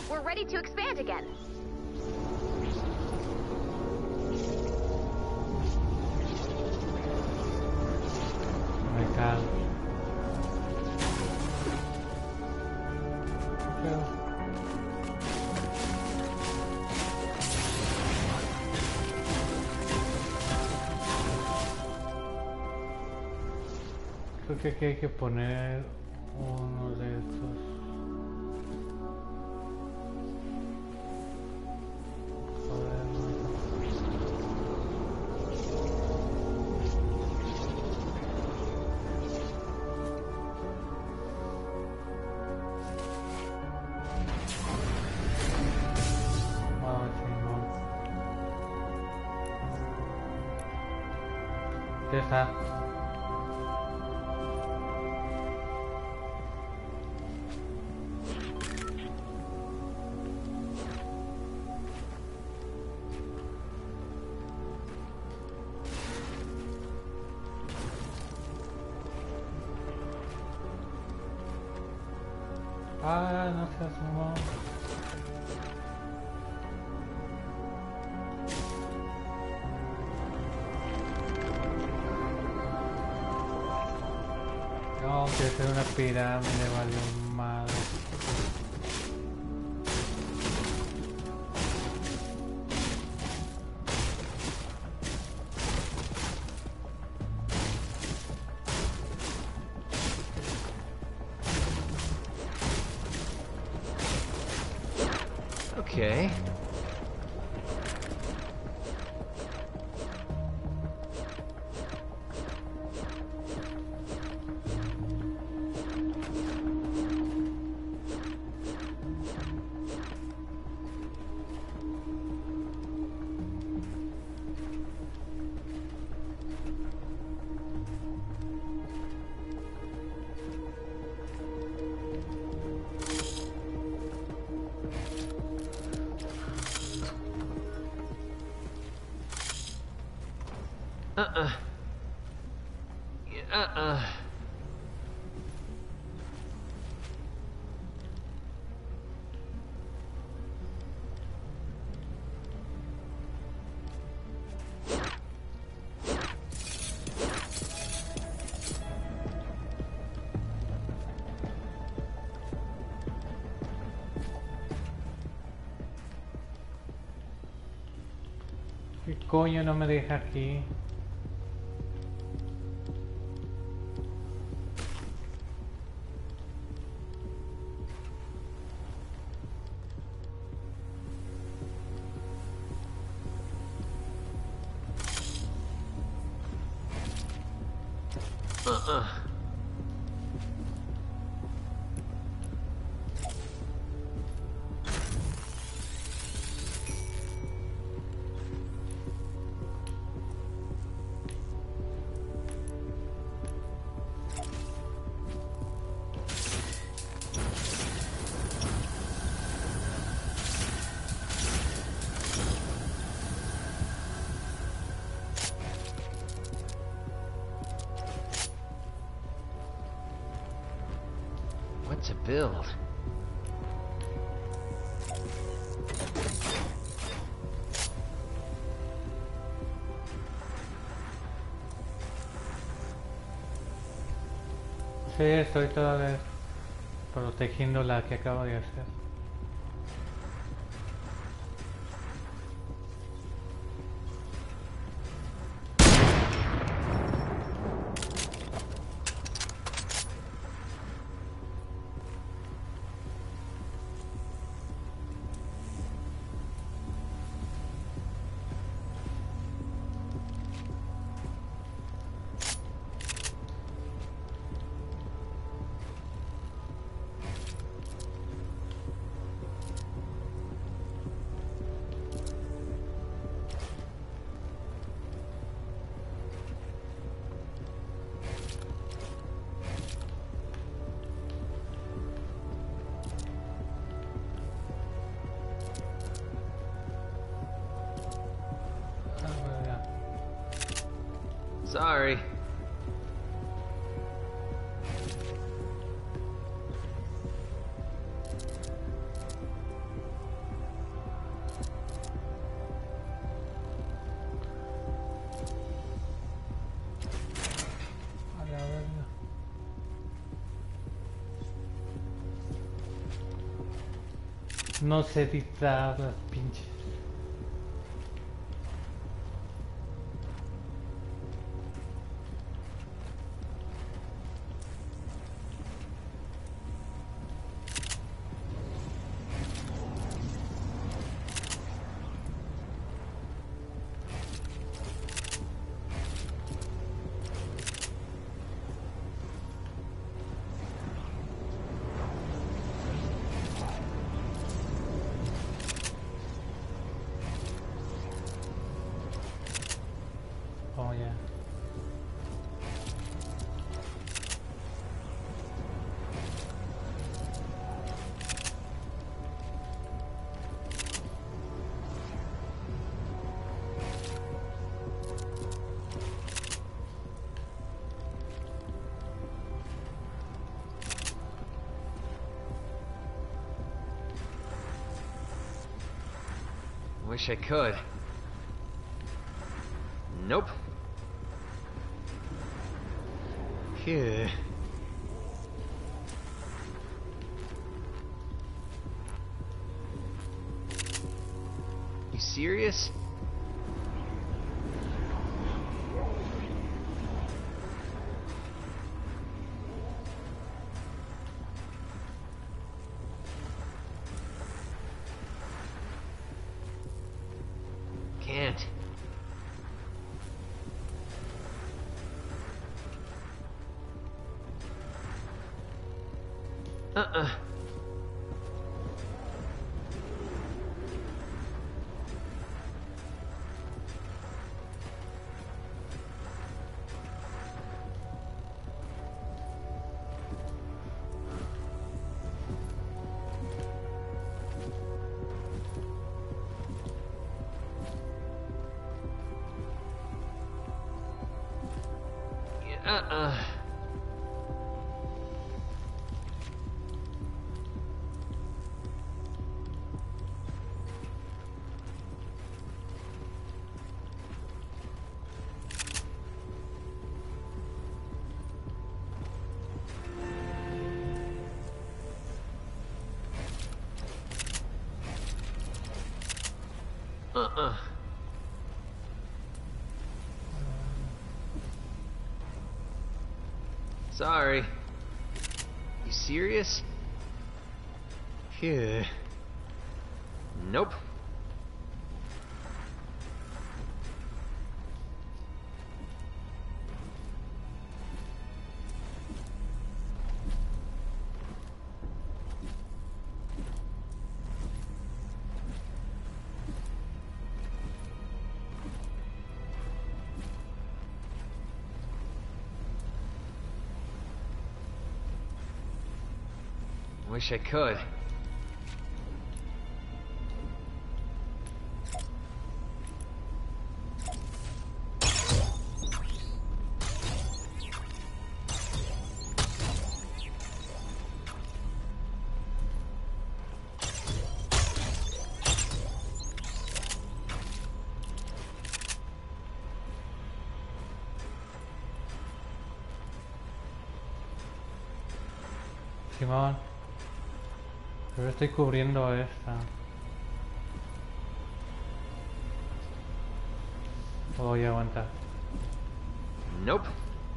We're ready to expand again. Me cago. Creo que aquí hay que poner uno de estos. Joder, ya está. Ah, no seas mamón. No, que hacer una pirámide, valió madre. Okay. ¿Qué coño no me deja aquí? What to build? Sí, estoy todavía protegiendo la que acabo de hacer. Sorry. No sé editar las pinches. Oh yeah. Wish I could. Nope. Phew. You serious? Can't. Uh-uh. Uh-uh. Uh-uh. Sorry. You serious? Phew. Nope. Wish I could. Simón. Pero estoy cubriendo esta. Voy a aguantar. Nope.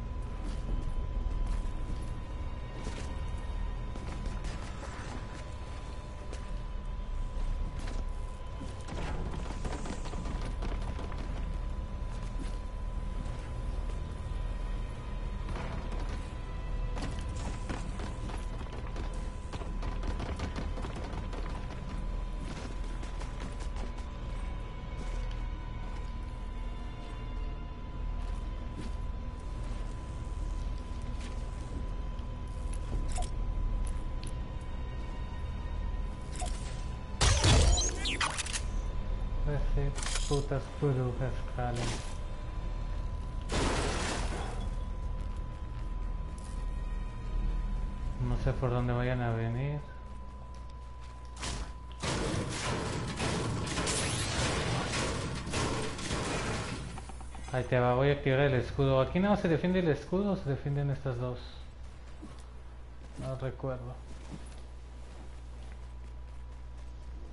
Putas burbujas, jalen. No sé por dónde vayan a venir. Ahí te va, voy a activar el escudo. Aquí no se defiende el escudo o se defienden estas dos. No recuerdo.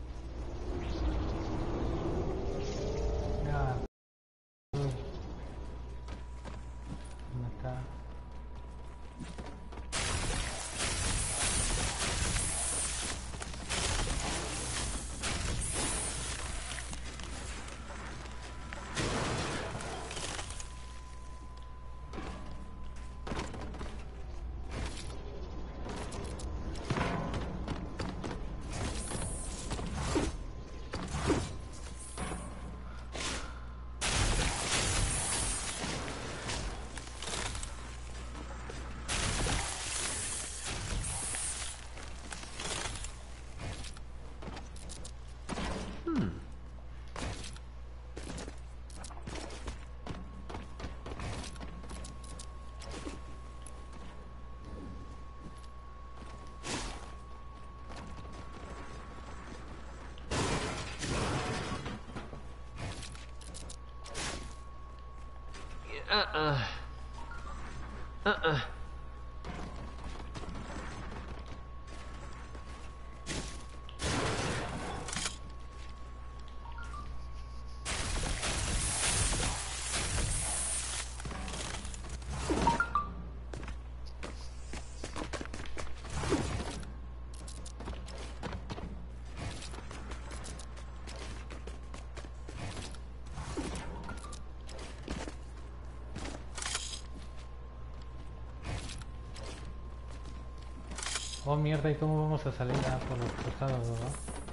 Oh mierda, ¿y cómo vamos a salir? Ah, por los costados, ¿verdad?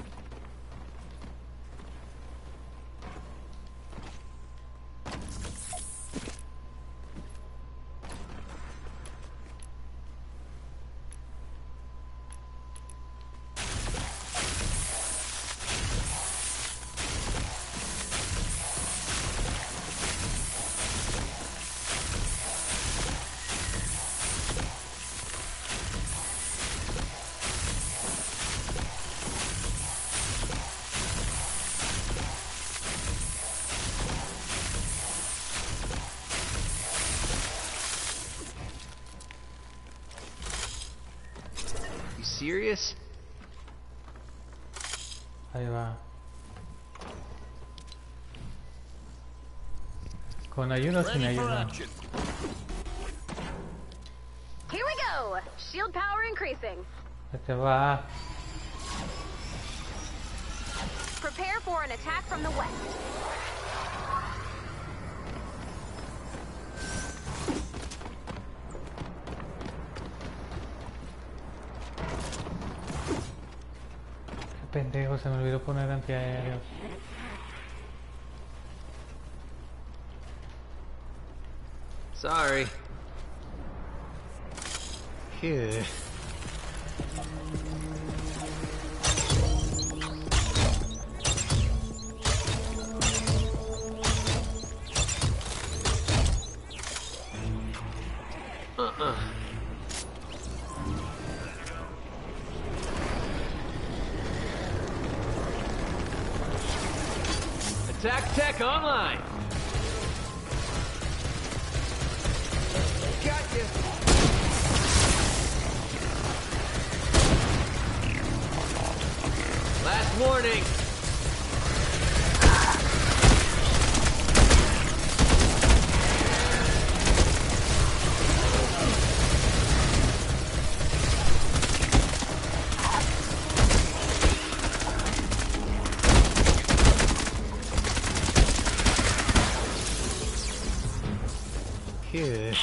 Serious? Ahí va. Con ayuda o sin Ready for ayuda. action. Here we go! Shield power increasing. Este va. Prepare for an attack from the west. Qué pendejo, se me olvidó poner antiaéreos. Sorry. Phew. Attack tech online. Got you. Last warning. Phew.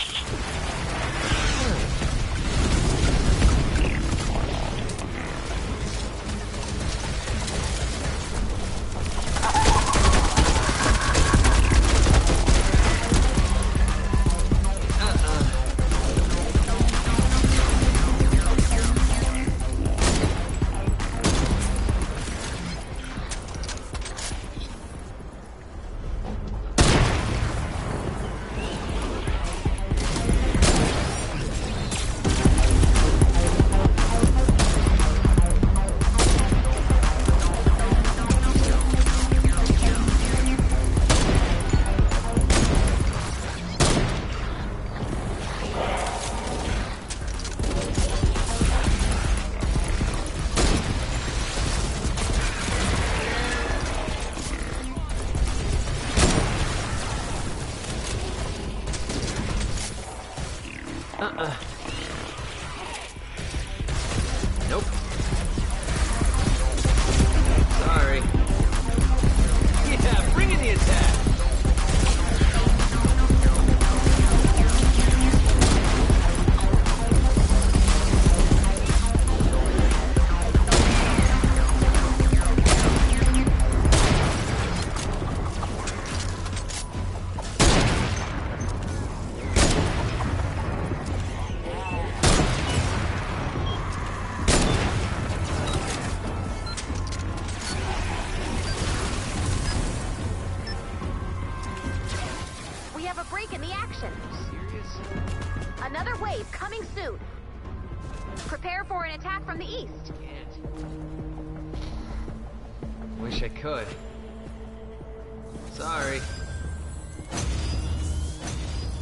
Nope. Sorry. Yeah, bring in the attack. We have a break in the action. Serious? Another wave coming soon. Prepare for an attack from the east. Can't. Wish I could. Sorry.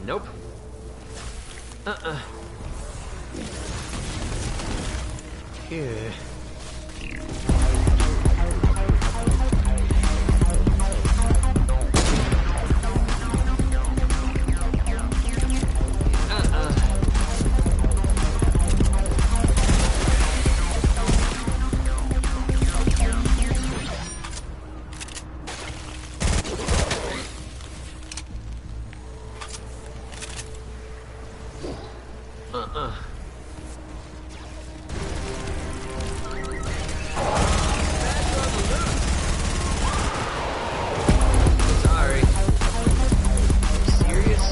Nope. Here. Sorry. Serious?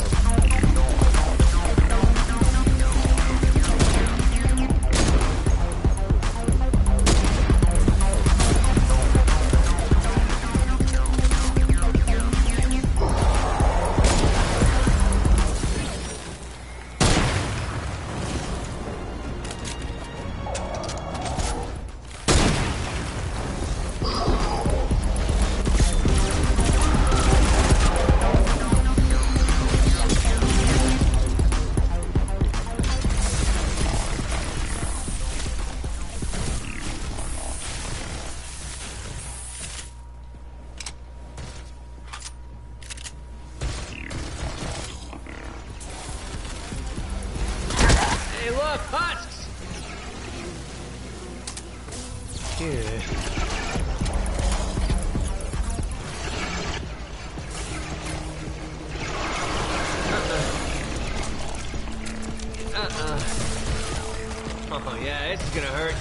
Hey, look, husks! Here. Oh, yeah, this is gonna hurt.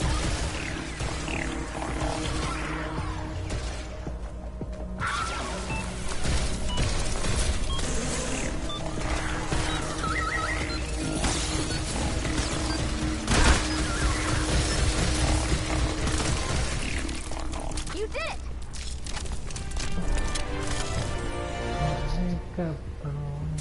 You did it! Ay, cabrón.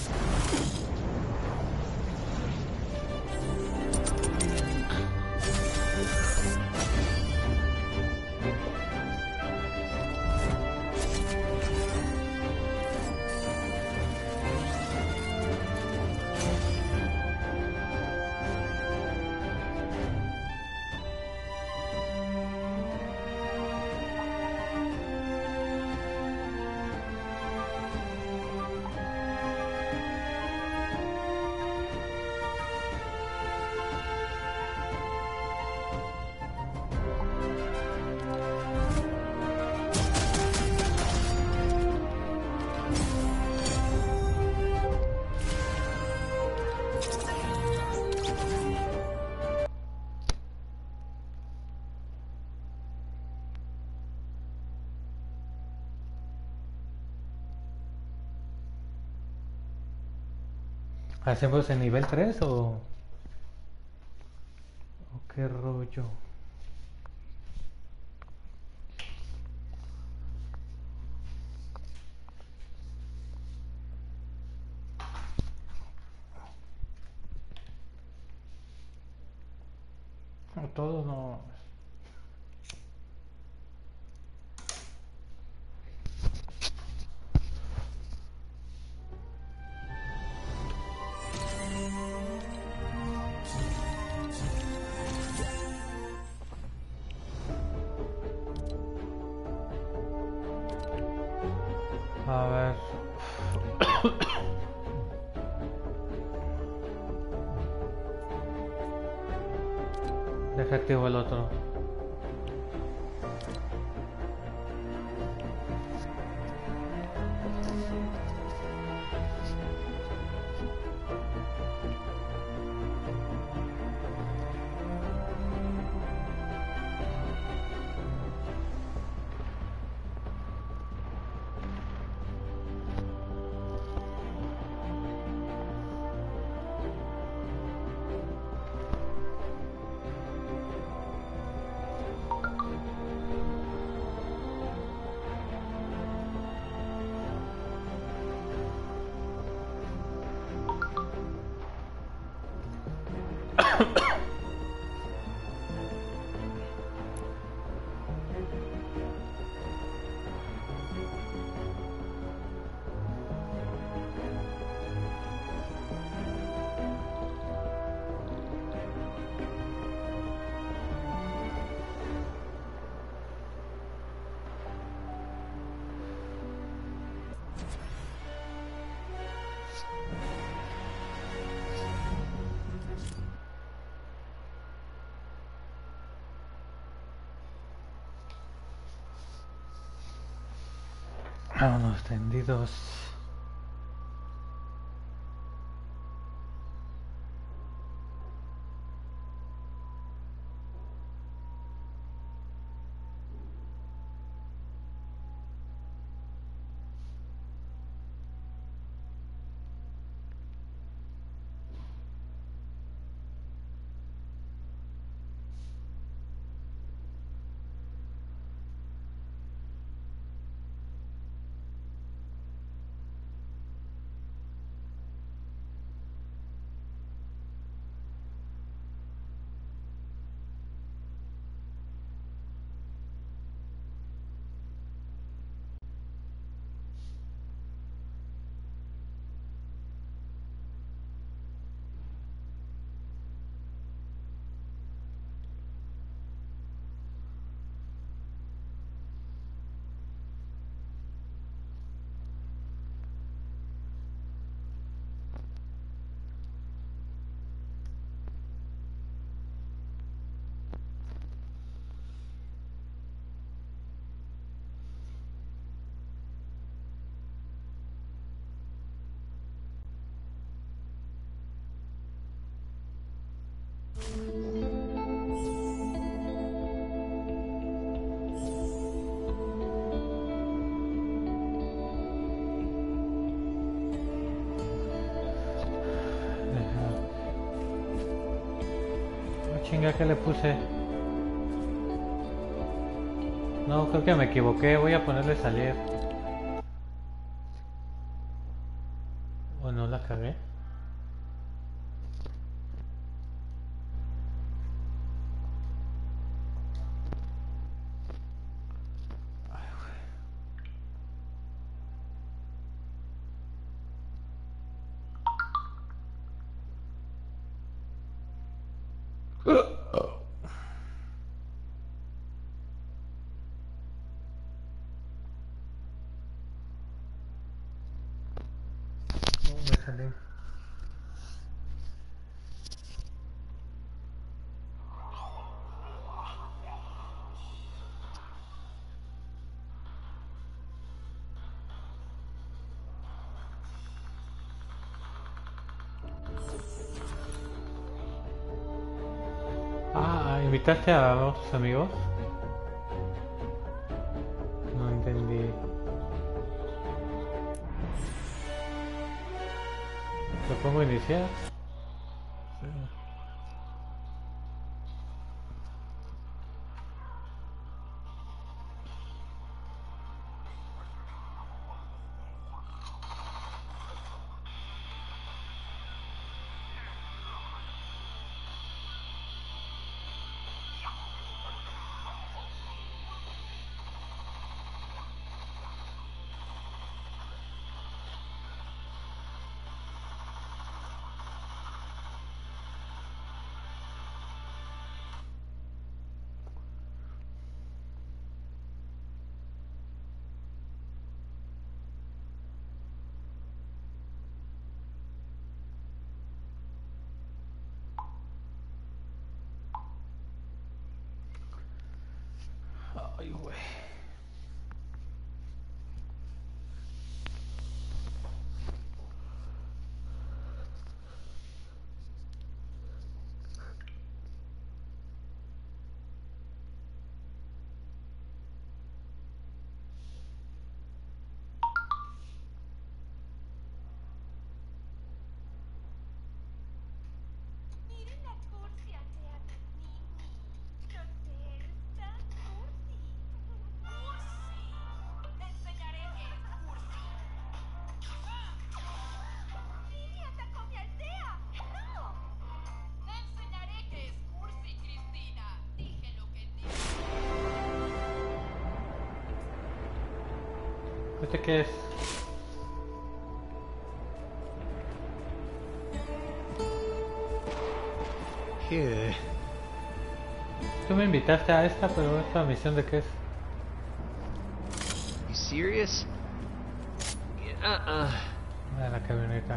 ¿Hacemos en nivel 3 o qué rollo? Todo no. A ver. Deja activo el otro. Vámonos tendidos. Chinga, ¿qué le puse? No, creo que me equivoqué. Voy a ponerle salir. ¿O no la cagué? No, me salí. Ah, ¿invitaste a dos amigos? No entendí. ¿Lo pongo a iniciar? Sí. Ay, güey. Miren la cursi atea de Mimi. Protesta, cursi. Cursi. Te enseñaré que es cursi. Mimi atacó a mi aldea. ¡No! Te enseñaré que es cursi, Cristina. Dije lo que dije. ¿Este qué es? Yeah. Tú me invitaste a esta, pero esta misión de qué es? You serious? De la camioneta.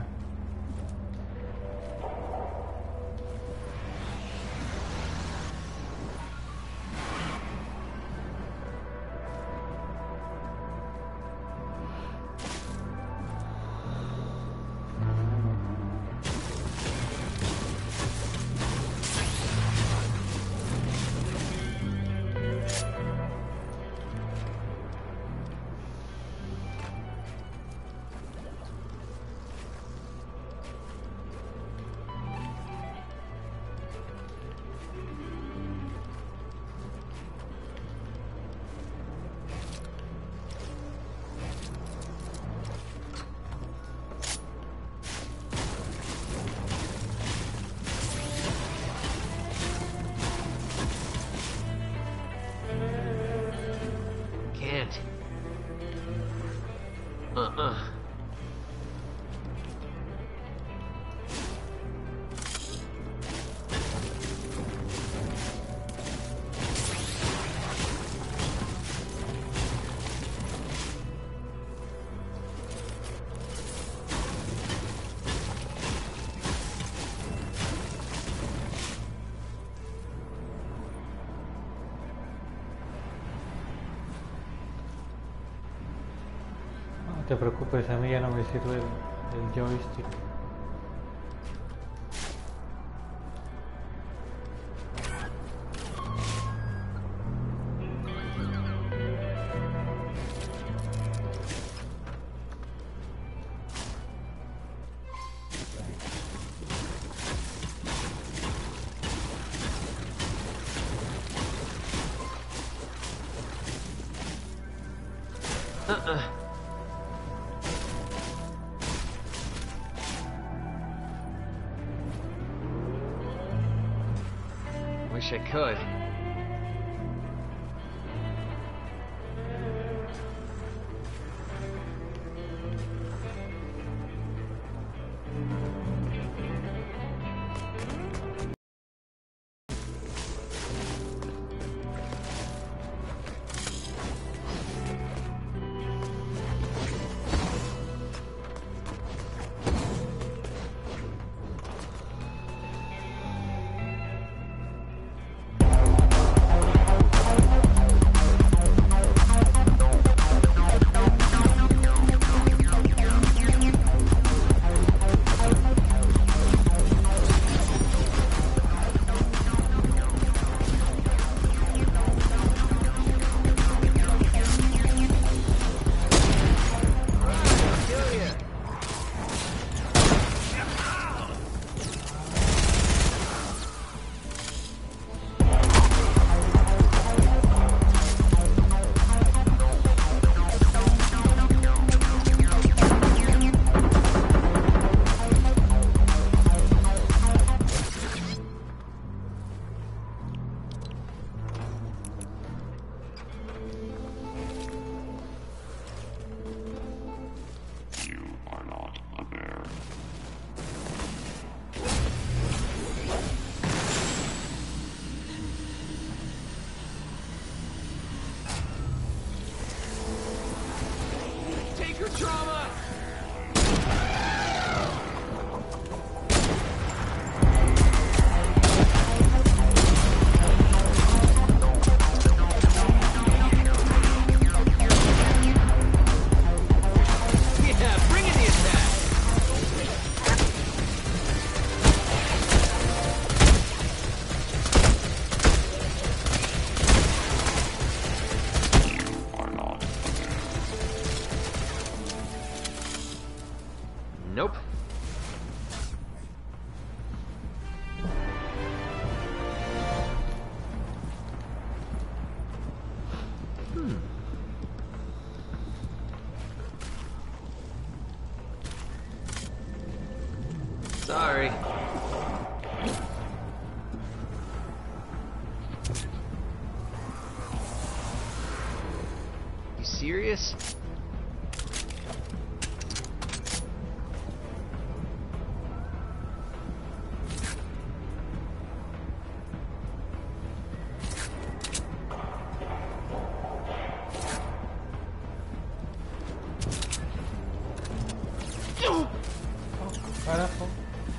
te preocupes, a mí ya no me sirve el joystick. Wish I could. Nope. Sorry. You serious? Carajo.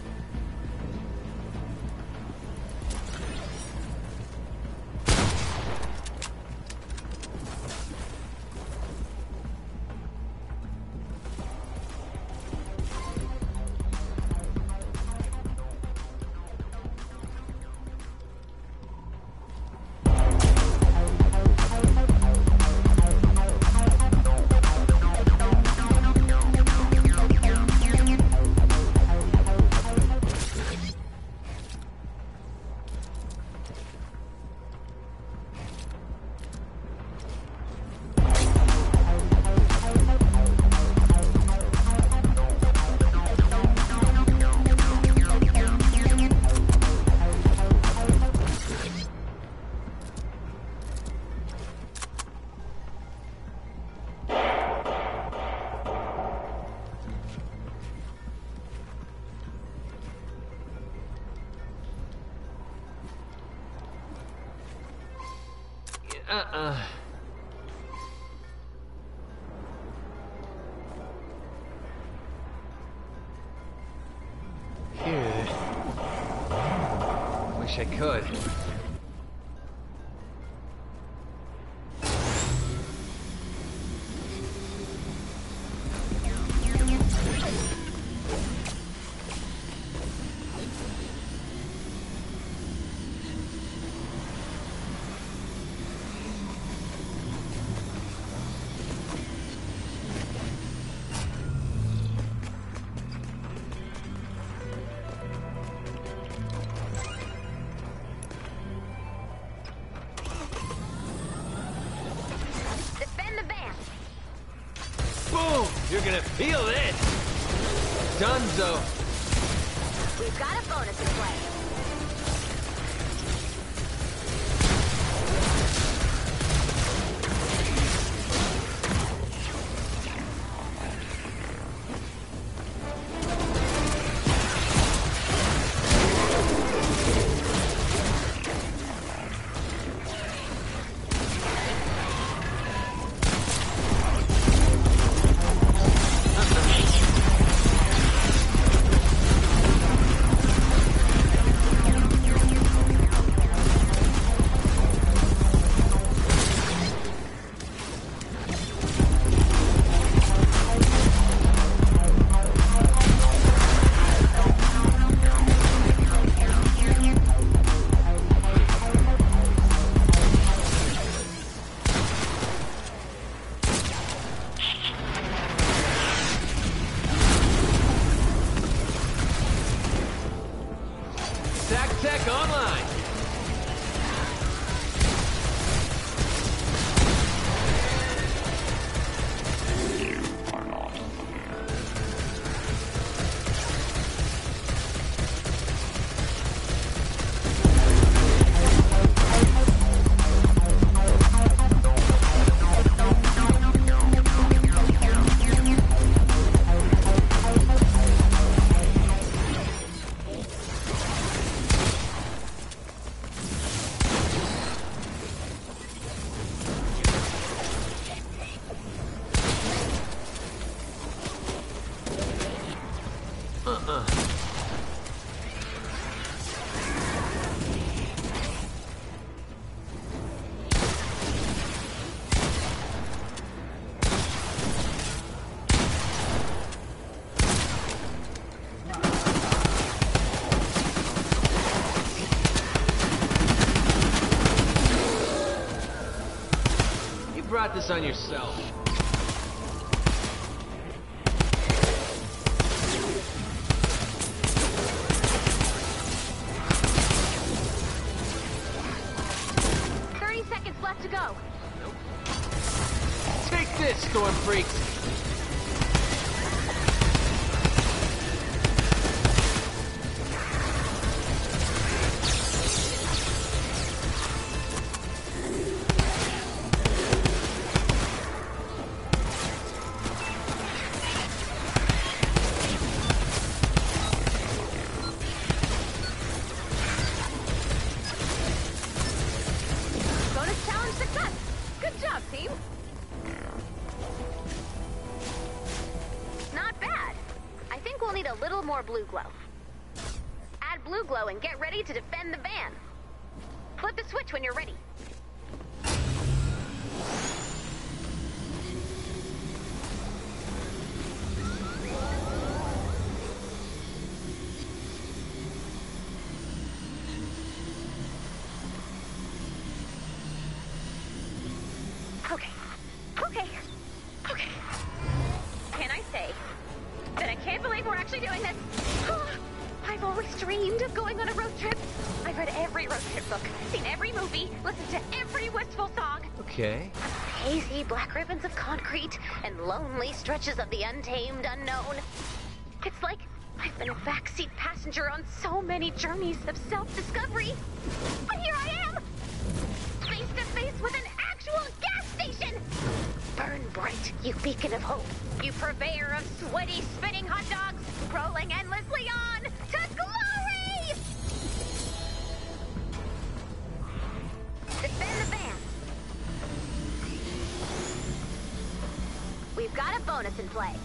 Here. Wish I could. Defend the van. Boom! You're gonna feel this! Dunzo! We've got a bonus in play. Tech Online! You brought this on yourself. Left to go. Take this, Storm Freaks! Blue glow. Add blue glow and get ready to defend the van. Flip the switch when you're ready. Okay. Can I say that I can't believe we're actually doing this? I've always dreamed of going on a road trip. I've read every road trip book, seen every movie, listened to every wistful song. Okay. Hazy black ribbons of concrete and lonely stretches of the untamed unknown. It's like I've been a backseat passenger on so many journeys of self-discovery. But here I am, face to face with an actual gas station. Burn bright, you beacon of hope. You purveyor of sweaty, spinning hot dogs, rolling endlessly on to glory! Defend the van. We've got a bonus in play.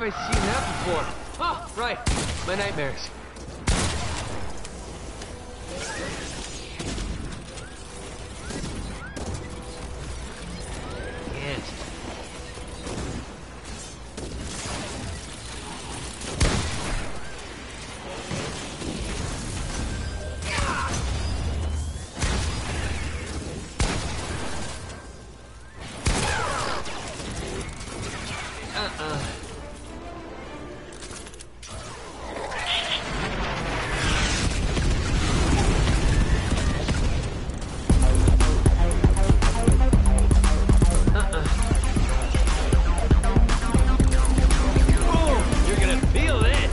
have I seen that before? Oh, right. My nightmares. Can't. You're gonna feel this!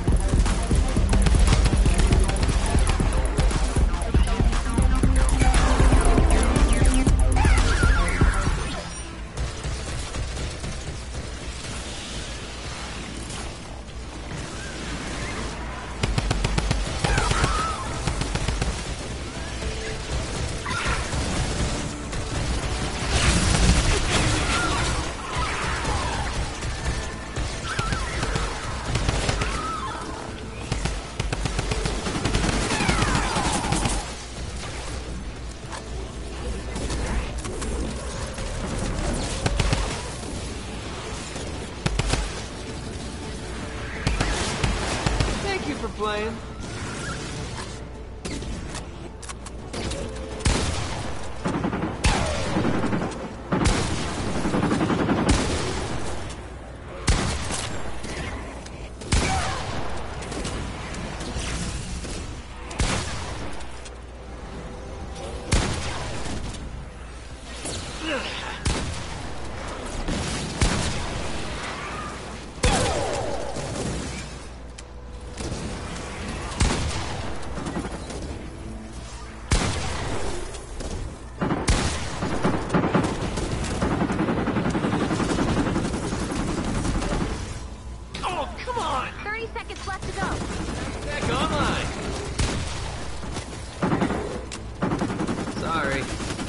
Thank you for playing. Oh, come on! 30 seconds left to go. Back online! Sorry.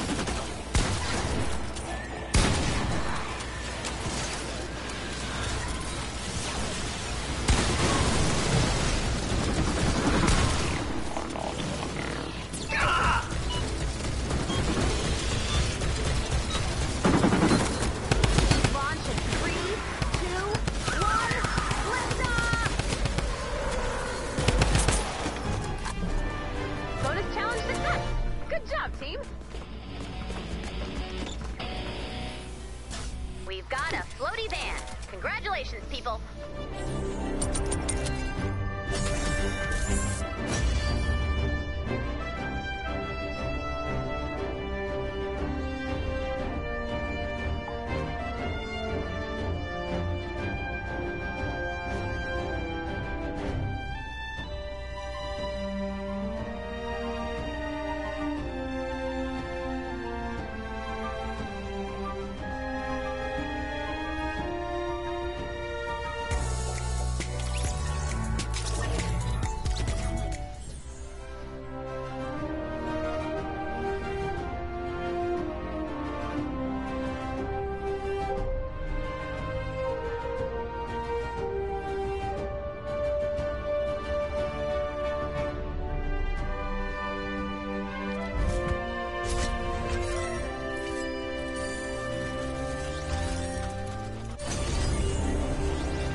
Launch in 3, 2, 1. Liftoff! Bonus challenge success. Good job, team. We've got a floaty van. Congratulations, people.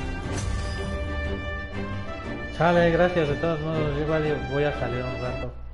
Sale, gracias de todos modos. Igual voy a salir un rato.